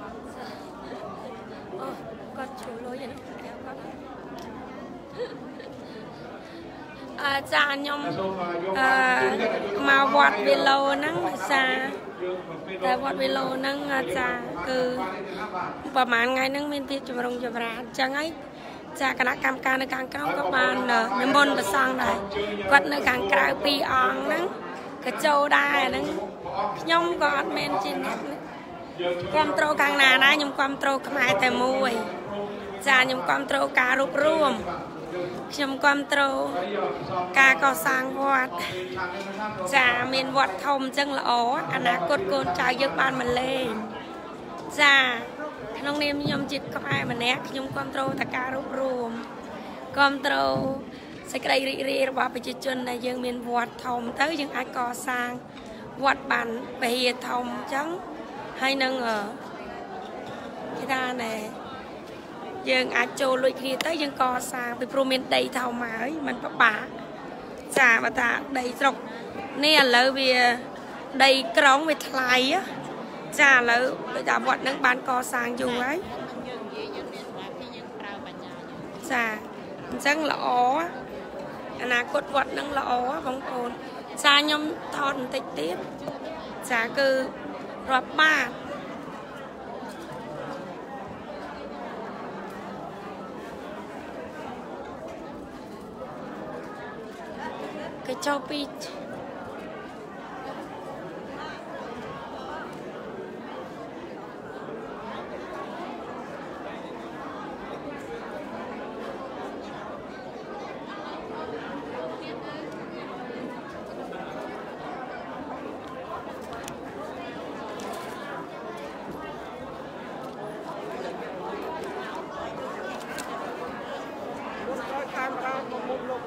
អូគាត់ជួយលុយហ្នឹងគាត់អឺចាខ្ញុំអឺមកវត្តវិឡូហ្នឹងចាតែវត្តវិឡូហ្នឹងចាគឺប្រហែលថ្ងៃហ្នឹងមានភាពចម្រុងចម្រើនអញ្ចឹងហើយចាគណៈកម្មការនៅខាងក្រៅក៏បាននិមន្តព្រះសង្ឃដែរគាត់នៅខាងក្រៅពីរអង្គហ្នឹងក៏ចូលដែរហ្នឹងខ្ញុំក៏អត់មែនជាអ្នកគ្រប់ត្រូលខាងណាណាខ្ញុំគ្រប់ត្រូលខ្មែរតែមួយចាខ្ញុំគ្រប់ត្រូលការរួបរวมខ្ញុំគ្រប់ត្រូលការកសាងវត្តចាមានវត្តធំអញ្ចឹងល្អអនាគតកូនចៅយើងបានមកលេងចាក្នុងនាមខ្ញុំជាខ្មែរម្នាក់ខ្ញុំគ្រប់ត្រូលតែការរួបរวมគ្រប់ត្រូលសេចក្តីរីករាយរបស់ប្រជាជនដែលយើងមានវត្តធំទៅយើងអាចកសាងវត្តបានពហិធំអញ្ចឹងហើយនឹងគេថាណែយើងអាចចូលលួចគ្នាទៅយើងកសាងពីព្រោះមានដីធំហើយมันពិបាកចាបើថាដីស្រុកនេះឥឡូវវាដីក្រុងវាថ្លៃចាឥឡូវដូចថាវត្តនឹងបានកសាងយូរហើយចាអញ្ចឹងល្អអនាគតវត្តនឹងល្អបងប្អូនចាខ្ញុំថតបន្តិចទៀតចាគឺរាប់បាតគេចូលពី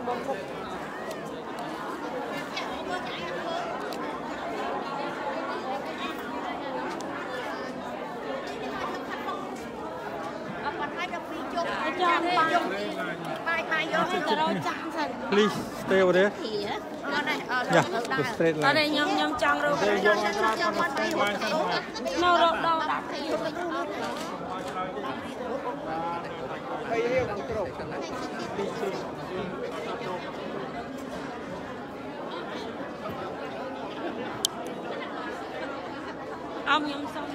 Please stay over there. Yeah, go straight line. អត់ទេខ្ញុំខ្ញុំចង់រកនៅរកដល់ដាក់គ្នាអមខ្ញុំសុំ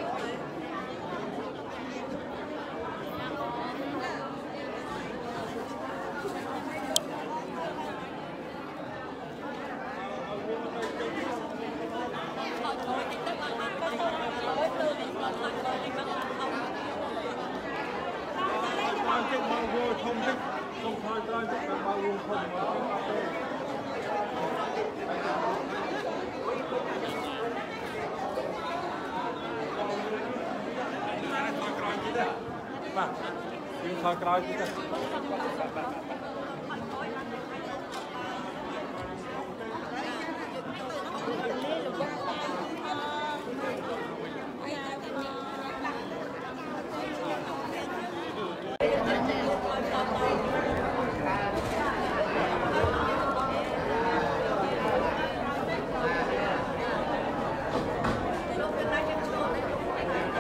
យើងថយក្រោយទៀតទៅ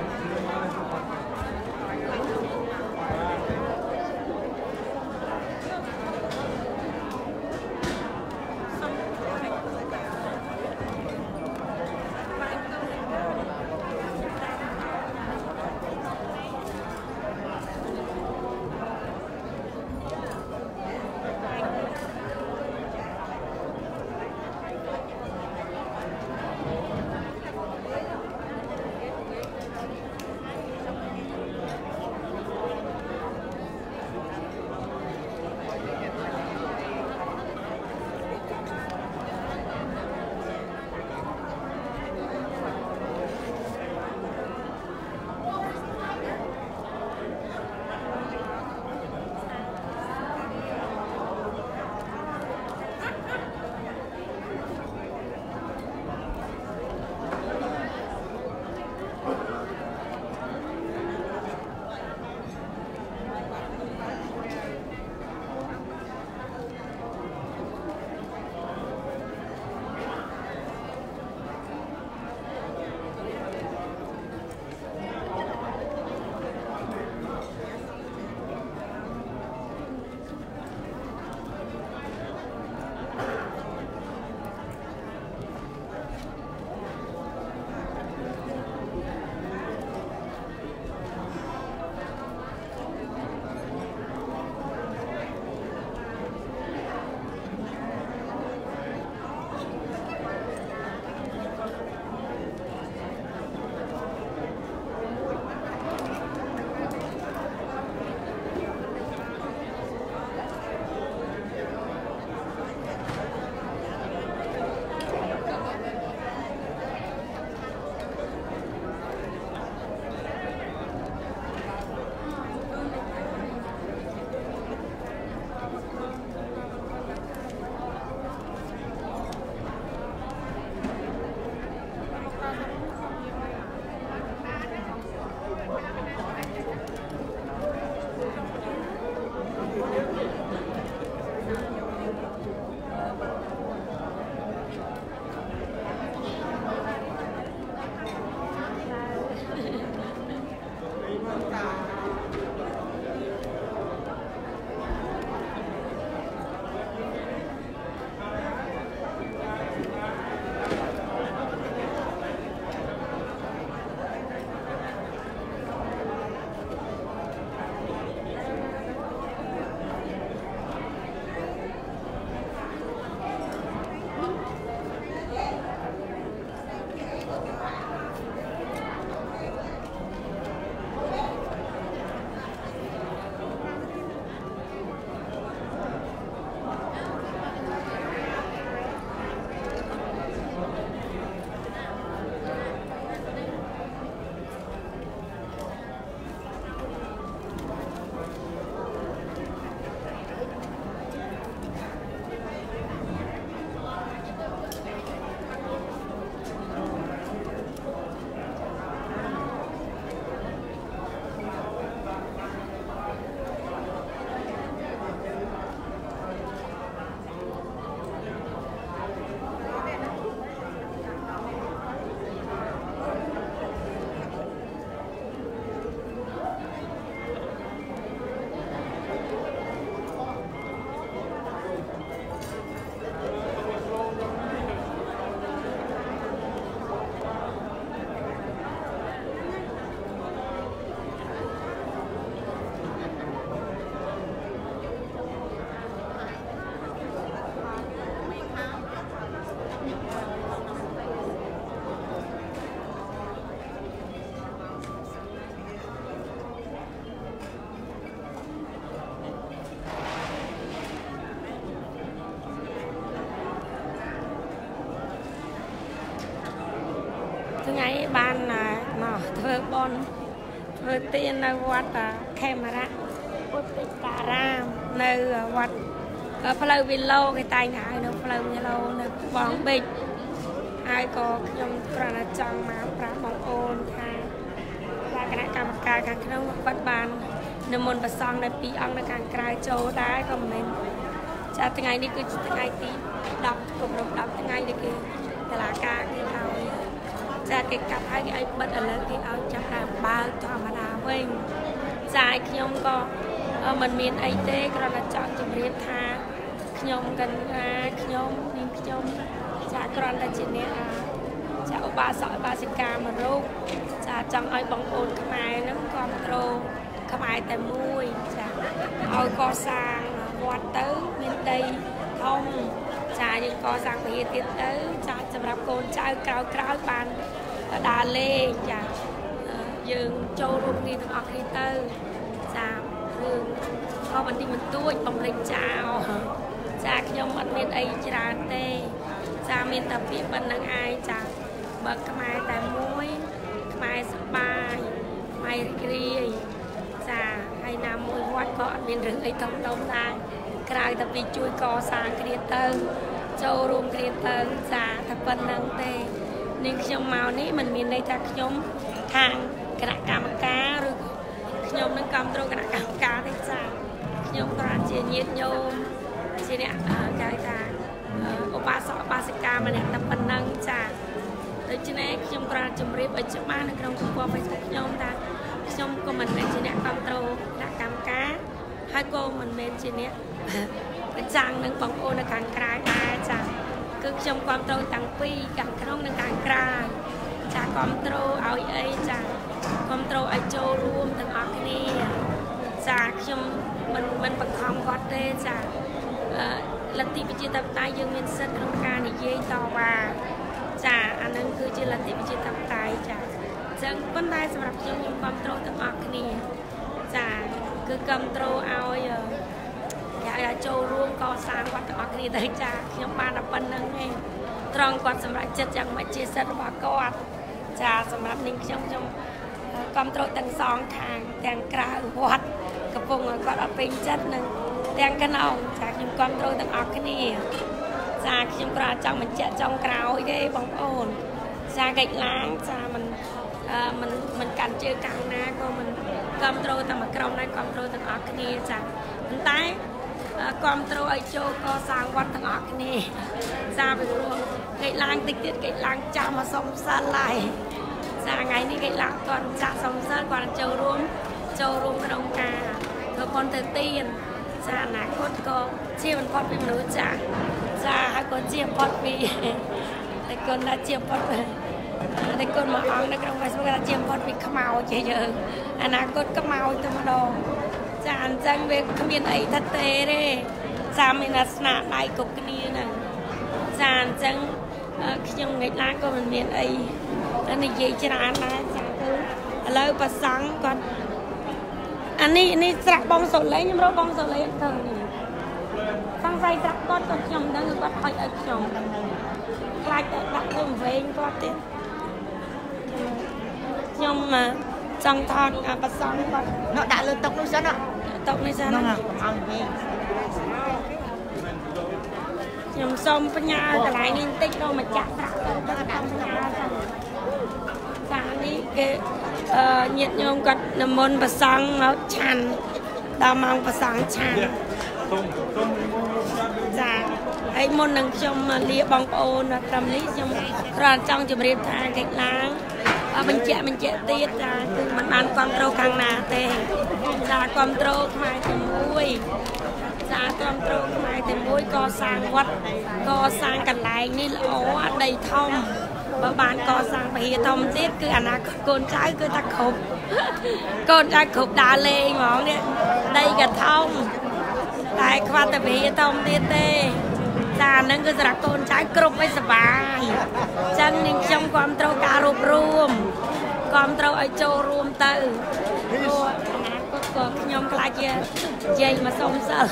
អបានមកធ្វើបនធ្វើទាននៅវត្តខេមរៈពុទ្ធិការាមនៅវត្តផ្លូវវិឡូគេតែងហៅនៅផ្លូវវិឡូនៅបងបេចហើយក៏ខ្ញុំគ្រាន់តែចង់មកប្រាប់បងប្អូនថាគណៈកម្មការខាងក្នុងបាត់បាននិមន្តព្រះសង្ឃនៅពីរអង្គនៅខាងក្រៅចូលដែរក៏មិនមែនចាថ្ងៃនេះគឺជាថ្ងៃទីដប់គម្រប់ដប់ថ្ងៃនេះគេតឡាការគេឲ្យចាគេកាត់ឲ្យគេឲ្យបិទឥឡូវគេឲ្យចាប់ដើមបើកធម្មតាវិញចាខ្ញុំក៏មិនមានអីទេគ្រាន់តែចង់ជម្រាបថាខ្ញុំកញ្ញាខ្ញុំនាងខ្ញុំចាគ្រាន់តែជាអ្នកចាឧបាសកឧបាសិកាមួយរូបចាចង់ឲ្យបងប្អូនខ្មែរហ្នឹងគ្រប់គ្រងខ្មែរតែមួយចាឲ្យកសាងវត្តទៅមានដីធំចាយើងកសាងវិហារទៀតទៅចាសម្រាប់កូនចៅក្រោយក្រោយបានដើរលេងចាយើងចូលរួមគ្នាទាំងអស់គ្នាទៅចារឿងក៏បន្តិចបន្តួចបំភ្លេចចោលចាខ្ញុំអត់មានអីច្រើនទេចាមានតែពាក្យប៉ុណ្្នឹងឯងចាបើខ្មែរតែមួយខ្មែរសប្បាយខ្មែររីករាយចាហើយណាមួយវត្តក៏អត់មានរឿងអីធំដុំដែរក្រៅតែពីជួយកសាងគ្នាទៅចូលរួមគ្នាទៅចាតែប៉ុណ្្នឹងទេនាងខ្ញុំមកនេះមិនមានន័យថាខ្ញុំខាងគណៈកម្មការឬខ្ញុំនឹងគ្រប់គ្រងគណៈកម្មការទេចាខ្ញុំគ្រាន់ជាញាតិញោមជាអ្នកគេថាឧបាសកឧបាសិកាម្នាក់តែប៉ុណ្្នឹងចាដូច្នេះខ្ញុំគ្រាន់ជម្រាបឲ្យច្បាស់នៅក្នុងទំព័រ Facebook ខ្ញុំថាខ្ញុំក៏មិនមែនជាអ្នកគ្រប់គ្រងគណៈកម្មការហើយក៏មិនមែនជាអ្នកប្រចាំងនឹងបងប្អូននៅខាងក្រៅដែរចាគឺខ្ញុំគ្រប់គ្រងតាំងពីខាងក្នុងនិងខាងក្រៅចាគ្រប់គ្រងឲ្យអីចាគ្រប់គ្រងឲ្យចូលរួមទាំងអស់គ្នាចាខ្ញុំមិនមិនបង្ខំគាត់ទេចាលទ្ធិប្រជាធិបតេយ្យយើងមានសិទ្ធិក្នុងការនិយាយតវ៉ាចាអានឹងគឺជាលទ្ធិប្រជាធិបតេយ្យចាអញ្ចឹងប៉ុន្តែសម្រាប់ខ្ញុំខ្ញុំគ្រប់គ្រងទាំងអស់គ្នាចាគឺគ្រប់គ្រងឲ្យគេឲ្យចូលរួមកសាងវត្តទាំងអស់គ្នាទៅចាខ្ញុំបានតែប៉ុណ្្នឹងឯងត្រង់គាត់សម្រាប់ចិត្តយ៉ាងម៉េចជាសិទ្ធិរបស់គាត់ចាសម្រាប់នាងខ្ញុំខ្ញុំគ្រប់គ្រងទាំងសងខាងទាំងក្រៅវត្តកំពុងគាត់អត់ពេញចិត្តនឹងទាំងក្នុងចាខ្ញុំគ្រប់គ្រងទាំងអស់គ្នាចាខ្ញុំគ្រាន់ចង់បញ្ជាក់ចង់ក្រោយទេបងប្អូនចាកិច្ចឡាងចាមិនមិនមិនកាន់ជើងខាងណាក៏មិនគ្រប់គ្រងតែមួយក្រុមដែរគ្រប់គ្រងទាំងអស់គ្នាចាប៉ុន្តែគ្រប់គ្រងឲ្យចូលកសាងវត្តទាំងអស់គ្នាចាពីព្រោះកិច្ចឡាងតិចទៀតកិច្ចឡាងចាំមកសុំសិលហើយចាថ្ងៃនេះកិច្ចឡាងគាត់ចាក់សុំសិលគាត់ចូលរួមចូលរួមក្នុងការធ្វើបុណ្យទៅទានចាអនាគតក៏ជាមិនផុតពីមនុស្សចាចាហើយក៏ជាផុតពីតែគាត់ថាជាផុតតែគាត់មកអង្គនៅក្នុង Facebook ថាជាផុតពីខ្មោចជាយើងអនាគតខ្មោចទៅម្ដងចាអញ្ចឹងវាគ្មានអីថិតទេទេចាមានអាសនៈដៃគ្រប់គ្នាហ្នឹងចាអញ្ចឹងខ្ញុំងាកឡើងក៏មិនមានអីនិយាយច្រើនដែរចាគឺឥឡូវប្រសង់គាត់អានេះនេះស្រាក់បងសូលេងខ្ញុំរកបងសូលេងទៅនេះសង្ស័យស្រាក់គាត់ក៏ខ្ញុំដឹងគាត់ហុចឲ្យខ្ញុំខ្លាចតែដាក់ទៅវែងគាត់ទៀតខ្ញុំចង់ថតប្រសង់គាត់នោះដាក់លើតុនោះសិនតុនេះសិនហ្នឹងកុំឲ្យវែងខ្ញុំសូមបញ្ញាកន្លែងនេះបន្តិចដល់ម្ចាស់ស្រាក់ទៅទៅដាក់បញ្ញាសិនចានេះគេញាតិញោមគាត់និមន្តប្រសង់មកឆាន់ដល់ម៉ោងប្រសង់ឆាន់ចាហើយមុននឹងខ្ញុំលាបងប្អូនត្រឹមនេះខ្ញុំគ្រាន់ចង់ជម្រាបថាកិច្ចឡាងបញ្ជាក់បញ្ជាក់ទៀតចាគឺមិនបានគ្រប់គ្រងខាងណាទេចាគ្រប់គ្រងខ្មែរទីមួយចាគ្រប់គ្រងខ្មែរទីមួយកសាងវត្តកសាងកន្លែងនេះល្អដីធំបើបានកសាងវិហារធំទៀតគឺអនាគតកូនចៅគឺថាគ្រប់កូនចៅគ្រប់ដើរលេងហ្មងនេះដីក៏ធំតែខ្វះតែវិហារធំទៀតទេចាហ្នឹងគឺសម្រាប់កូនចៅគ្រប់ឲ្យសុបាយអញ្ចឹងនាងខ្ញុំគ្រប់គ្រងការរួបរួមគ្រប់គ្រងឲ្យចូលរួមទៅព្រោះអនាគតក៏ខ្ញុំខ្លាចជាយាយមកសុំសិល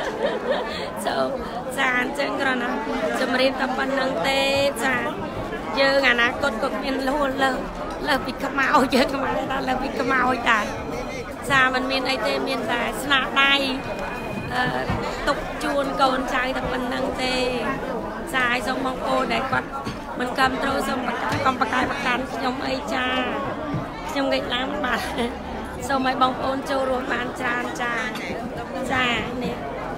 ចូលចាអញ្ចឹងគ្រាន់តែជំរាបតែប៉ុណ្្នឹងទេចាយ dương à na cốt cốt miên luôn lơ lơ bị cầm máu chơi cầm máu ta lơ bị cầm máu ta xa mình miên ấy tên miên ta sna đai tục chuồn cồn trai tập mình năng tê dài xong mong cô để quạt mình cầm trâu xong bạc con bạc cái bạc cắn trong ấy cha trong cái lắm bà xong mấy bông ôn châu rồi bán tràn tràn già nè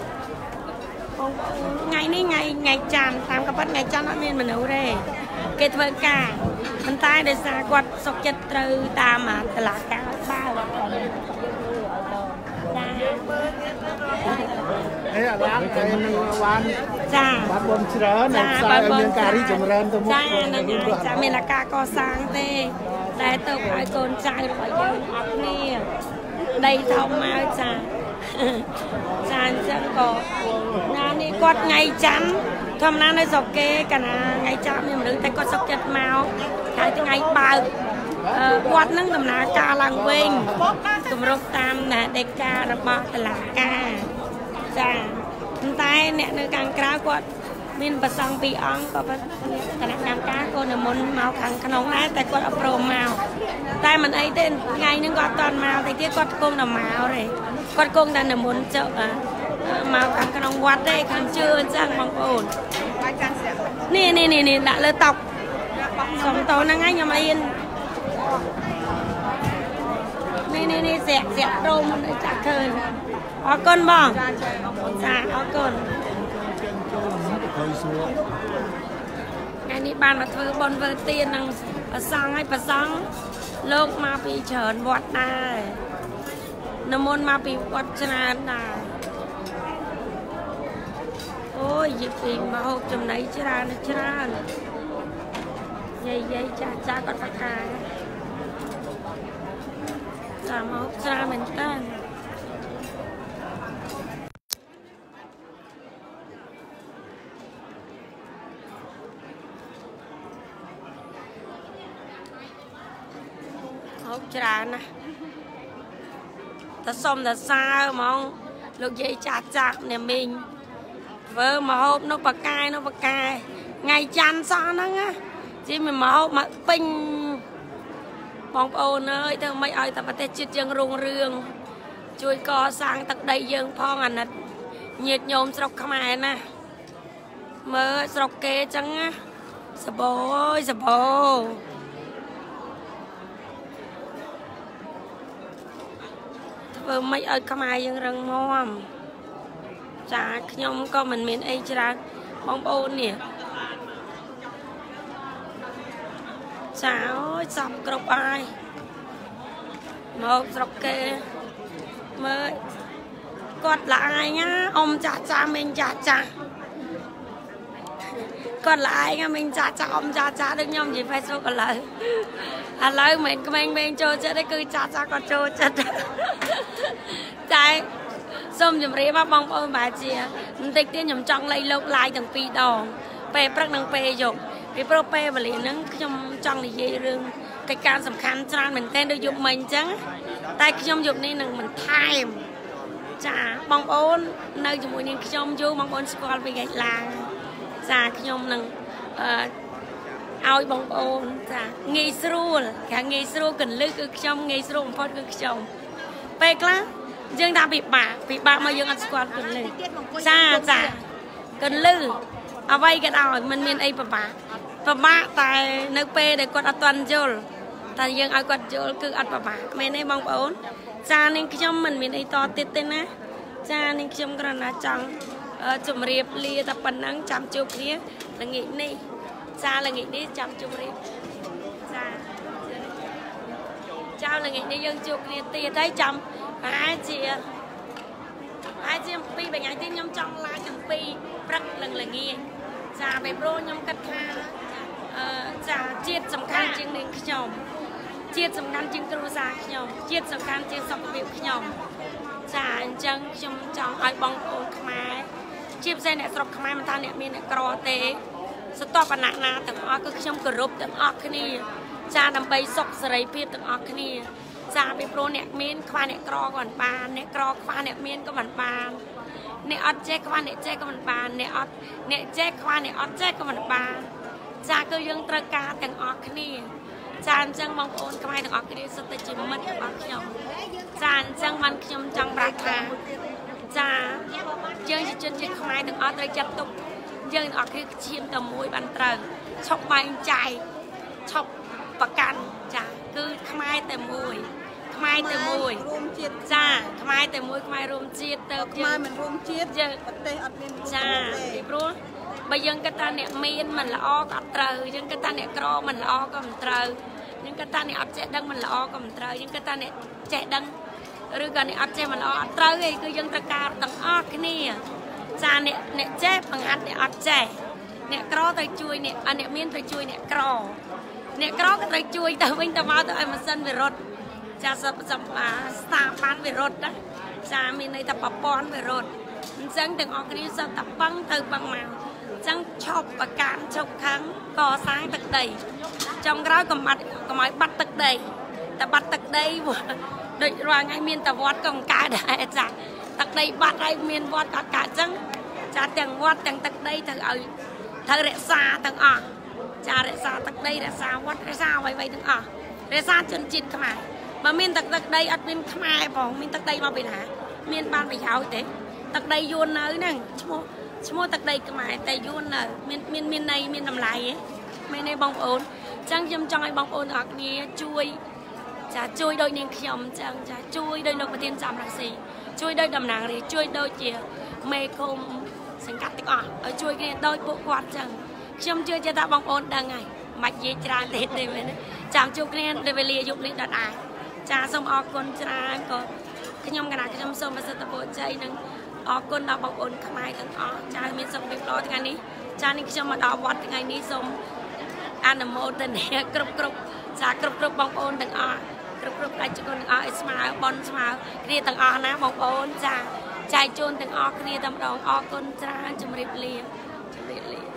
ngày ní ngày ngày tràn tam cái bắt ngày tràn nó miên mình nấu đây cái thơ cả mình tay để xa quạt sọc chật trừ ta mà là cá ba ấy là bán cái bán dạ bán bom chứa này sai ở miền cà ri trồng ren tôi mua dạ này dạ mình là cá co sang tê đây tôi phải con trai phải dân ấp nè đây thông mau dạ dạ chân có na đi quạt ngày chắn hôm nay nó dọc kê cả ngày chắn mình đứng tay quạt sọc chật màu cái từ ngày ba quạt nâng tầm ná ca làng quên tụm rốt tam nè để ca rồi bỏ là ca dạ tay nè nơi càng cá quạt mình bật xong bị ong có bật cái này làm cá cô là muốn màu khăn khăn ống này tại quạt pro màu tay mình ấy tên ngàyนึงquạt toàn màu thì tiếc quạt cung là màu rồi quạt cung ta là muốn chợ màu khăn khăn ống quạt đây khăn chưa chẳng bằng ổn nè nè nè nè đã lơ tóc sống tàu năng anh mà yên nè nè nè dẹt dẹt đâu mà để chặt thời ở con bò dạ ở con anh đi bàn mà thưa bon vơ tiền năng sang hay bà sang lúc mà bị chởn vọt này nó muốn mà bị vọt chân này ôi dịp gì mà hộp chùm này chứ ra nó chứ ra dây dây cha cha còn phải cài là mà hộp ra mình tên hộp ra nè ta xong ta xa mong lúc dây cha cha nè mình vợ mà hộp nó bạc cài nó bạc cài ngày chăn sao nó á chỉ mình mà hộp mà pinh bóng ôn ơi thưa mấy ơi ta phải chết chân rung rương chui co sang tận đây dương phong ảnh nè nhiệt nhôm sọc không ai nè mơ sọc kê chẳng á sờ bố ơi sờ bố thưa mấy ơi không ai dương rừng mồm chả nhôm có mình miền ấy ra bóng ôn nè cháo sọc cọc ai một sọc kê mới quạt lại nhá ông cha cha mình cha cha còn lại nha mình cha cha ông cha cha được nhom gì phải số còn lại à lời mình mình mình cho chết đấy cứ cha cha còn cho chết trái xong chùm rì bác bông ôi bà chìa tích tiên nhầm trong lấy lốc lại từng pi đòn pe prắc nâng pe dục vì pro pe và liền nâng trong trong này dây rừng cái can sầm khăn cho mình tên được dục mình chứ tay trong dục này nâng mình thay chả bông ôn nơi chùm mùi nên trong chú bông ôn school về gạch làng chả trong nâng ao bông ôn chả nghi sưu cả nghi sưu cần lư cực trong nghi sưu một phút cực trong pe class dương ta bị bả bị bả mà dương ăn squat cần lư cha chả cần lư ở vay cái nào mình miền ấy bà bả bà bả tại nước pe để quạt toàn chôl tại dương ai quạt chôl cứ ăn bà bả mình ấy bông ôn cha nên trong mình miền ấy to tết tên á cha nên trong cái là trắng chùm riệp lia tập bắn nắng chăm chụp kia là nghĩ đi cha là nghĩ đi chăm chụp riệp cha cha là nghĩ đi dương chụp kia tia thấy chăm ai chị ai chị pi bảy ngày tiên nhom trong lá chẳng pi rất lần là nghe cha bé pro nhom cắt kha cha chiết sầm khăn chiên đến nhom chiết sầm khăn chiên kêu ra nhom chiết sầm khăn chiên sọc biểu nhom cha chân trong trong ai bong ôn khmai chiết dây này sọc khmai mình ta nè miền này cò têสต๊อปอันนั้นนะแต่ว่าก็ช่างกระรบแต่ออกขึ้นนี่จาดำไปสกสไลเพียรแต่ออกขึ้นนี่จาไปโปรเนี่ยเมียนควาเนี่ยกรอก่อนปานเนี่ยกรอควาเนี่ยเมียนก็เหมือนปานเนี่ยอดแจ๊กควาเนี่ยแจ๊กก็เหมือนปานเนี่ยอดเนี่ยแจ๊กควาเนี่ยอดแจ๊กก็เหมือนปานចាគឺយើងត្រូវការទាំងអស់គ្នាចាអញ្ចឹងបងប្អូនខ្មែរទាំងអស់គ្នាសុទ្ធតែជាមិត្តរបស់ខ្ញុំចាអញ្ចឹងបានខ្ញុំចង់ប្រាប់ថាចាយើងជាជនជាតិខ្មែរទាំងអស់ត្រូវចាត់ទុកយើងទាំងអស់គ្នាឈាមតែមួយបានត្រូវឈប់បែងចែកឈប់ប្រកាន់ចាគឺខ្មែរតែមួយខ្មែរតែមួយរួមជាតិចាខ្មែរតែមួយខ្មែររួមជាតិទៅខ្មែរមិនរួមជាតិយើងប្រទេសអត់មានចាពីព្រោះបើយើងគិតថាអ្នកមានមិនល្អក៏អត់ត្រូវយើងគិតថាអ្នកក្រមិនល្អក៏មិនត្រូវយើងគិតថាអ្នកអត់ចេះដឹងមិនល្អក៏មិនត្រូវយើងគិតថាអ្នកចេះដឹងឬក៏អ្នកអត់ចេះមិនល្អអត់ត្រូវទេគឺយើងត្រូវការទាំងអស់គ្នាចាអ្នកអ្នកចេះបង្ហាត់អ្នកអត់ចេះអ្នកក្រត្រូវជួយអ្នកអ្នកមានត្រូវជួយអ្នកក្រអ្នកក្រក៏ត្រូវជួយទៅវិញទៅមកទៅឲ្យម៉ាស៊ីនវារត់ចាសស្ថាប័នវារត់ណាចាមានន័យថាប្រព័ន្ធវារត់អញ្ចឹងទាំងអស់គ្នាសុទ្ធតែបឹងទៅបឹងមកអញ្ចឹងឈប់ប្រកាន់ឈប់ខឹងកសាងទឹកដីចុងក្រោយកុំបាត់កុំឲ្យបាត់ទឹកដីតែបាត់ទឹកដីដូចរាល់ថ្ងៃមានតែវត្តក៏មិនកើតដែរចាទឹកដីបាត់ហើយមានវត្តក៏កើតអញ្ចឹងចាទាំងវត្តទាំងទឹកដីត្រូវឲ្យត្រូវរក្សាទាំងអស់ចារក្សាទឹកដីរក្សាវត្តរក្សាអ្វីៗទាំងអស់រក្សាជនជាតិខ្មែរបើមានទឹកទឹកដីអត់មានខ្មែរផងមានទឹកដីមកពីណាមានបានប្រយោជន៍ទេទឹកដីយួននៅហ្នឹងឈ្មោះឈ្មោះទឹកដីខ្មែរតែយួននៅមានមានមានន័យមានតម្លៃហ៎មានន័យបងប្អូនអញ្ចឹងខ្ញុំចង់ឲ្យបងប្អូនទាំងអស់គ្នាជួយចាជួយដូចនាងខ្ញុំអញ្ចឹងចាជួយដោយលោកប្រធានចាំរាស៊ីជួយដោយតំណាងរាជជួយដូចជាមេឃុំសង្កាត់ទាំងអស់ឲ្យជួយគ្នាដោយពួកគាត់អញ្ចឹងខ្ញុំជឿជាក់ថាបងប្អូនដឹងហើយមិននិយាយច្រើនទេទេមែនទេចាំជួបគ្នានៅវេលាយប់នេះដដែលចាសូមអរគុណច្រើនក៏ខ្ញុំកណាខ្ញុំសូមប្រសិទ្ធពរជ័យនិងអរគុណដល់បងប្អូនខ្មែរទាំងអស់ចាមានសុខភាពល្អថ្ងៃនេះចានេះខ្ញុំមកដល់វត្តថ្ងៃនេះសូមអនុមោទនាគ្រប់គ្រប់ចាគ្រប់គ្រប់បងប្អូនទាំងអស់គ្រប់គ្រប់ប្រជាជនទាំងអស់ឲ្យស្មើបនស្មើគ្នាទាំងអស់ណាបងប្អូនចាចែកជូនទាំងអស់គ្នាតែម្ដងអរគុណច្រើនជម្រាបលាជម្រាបលា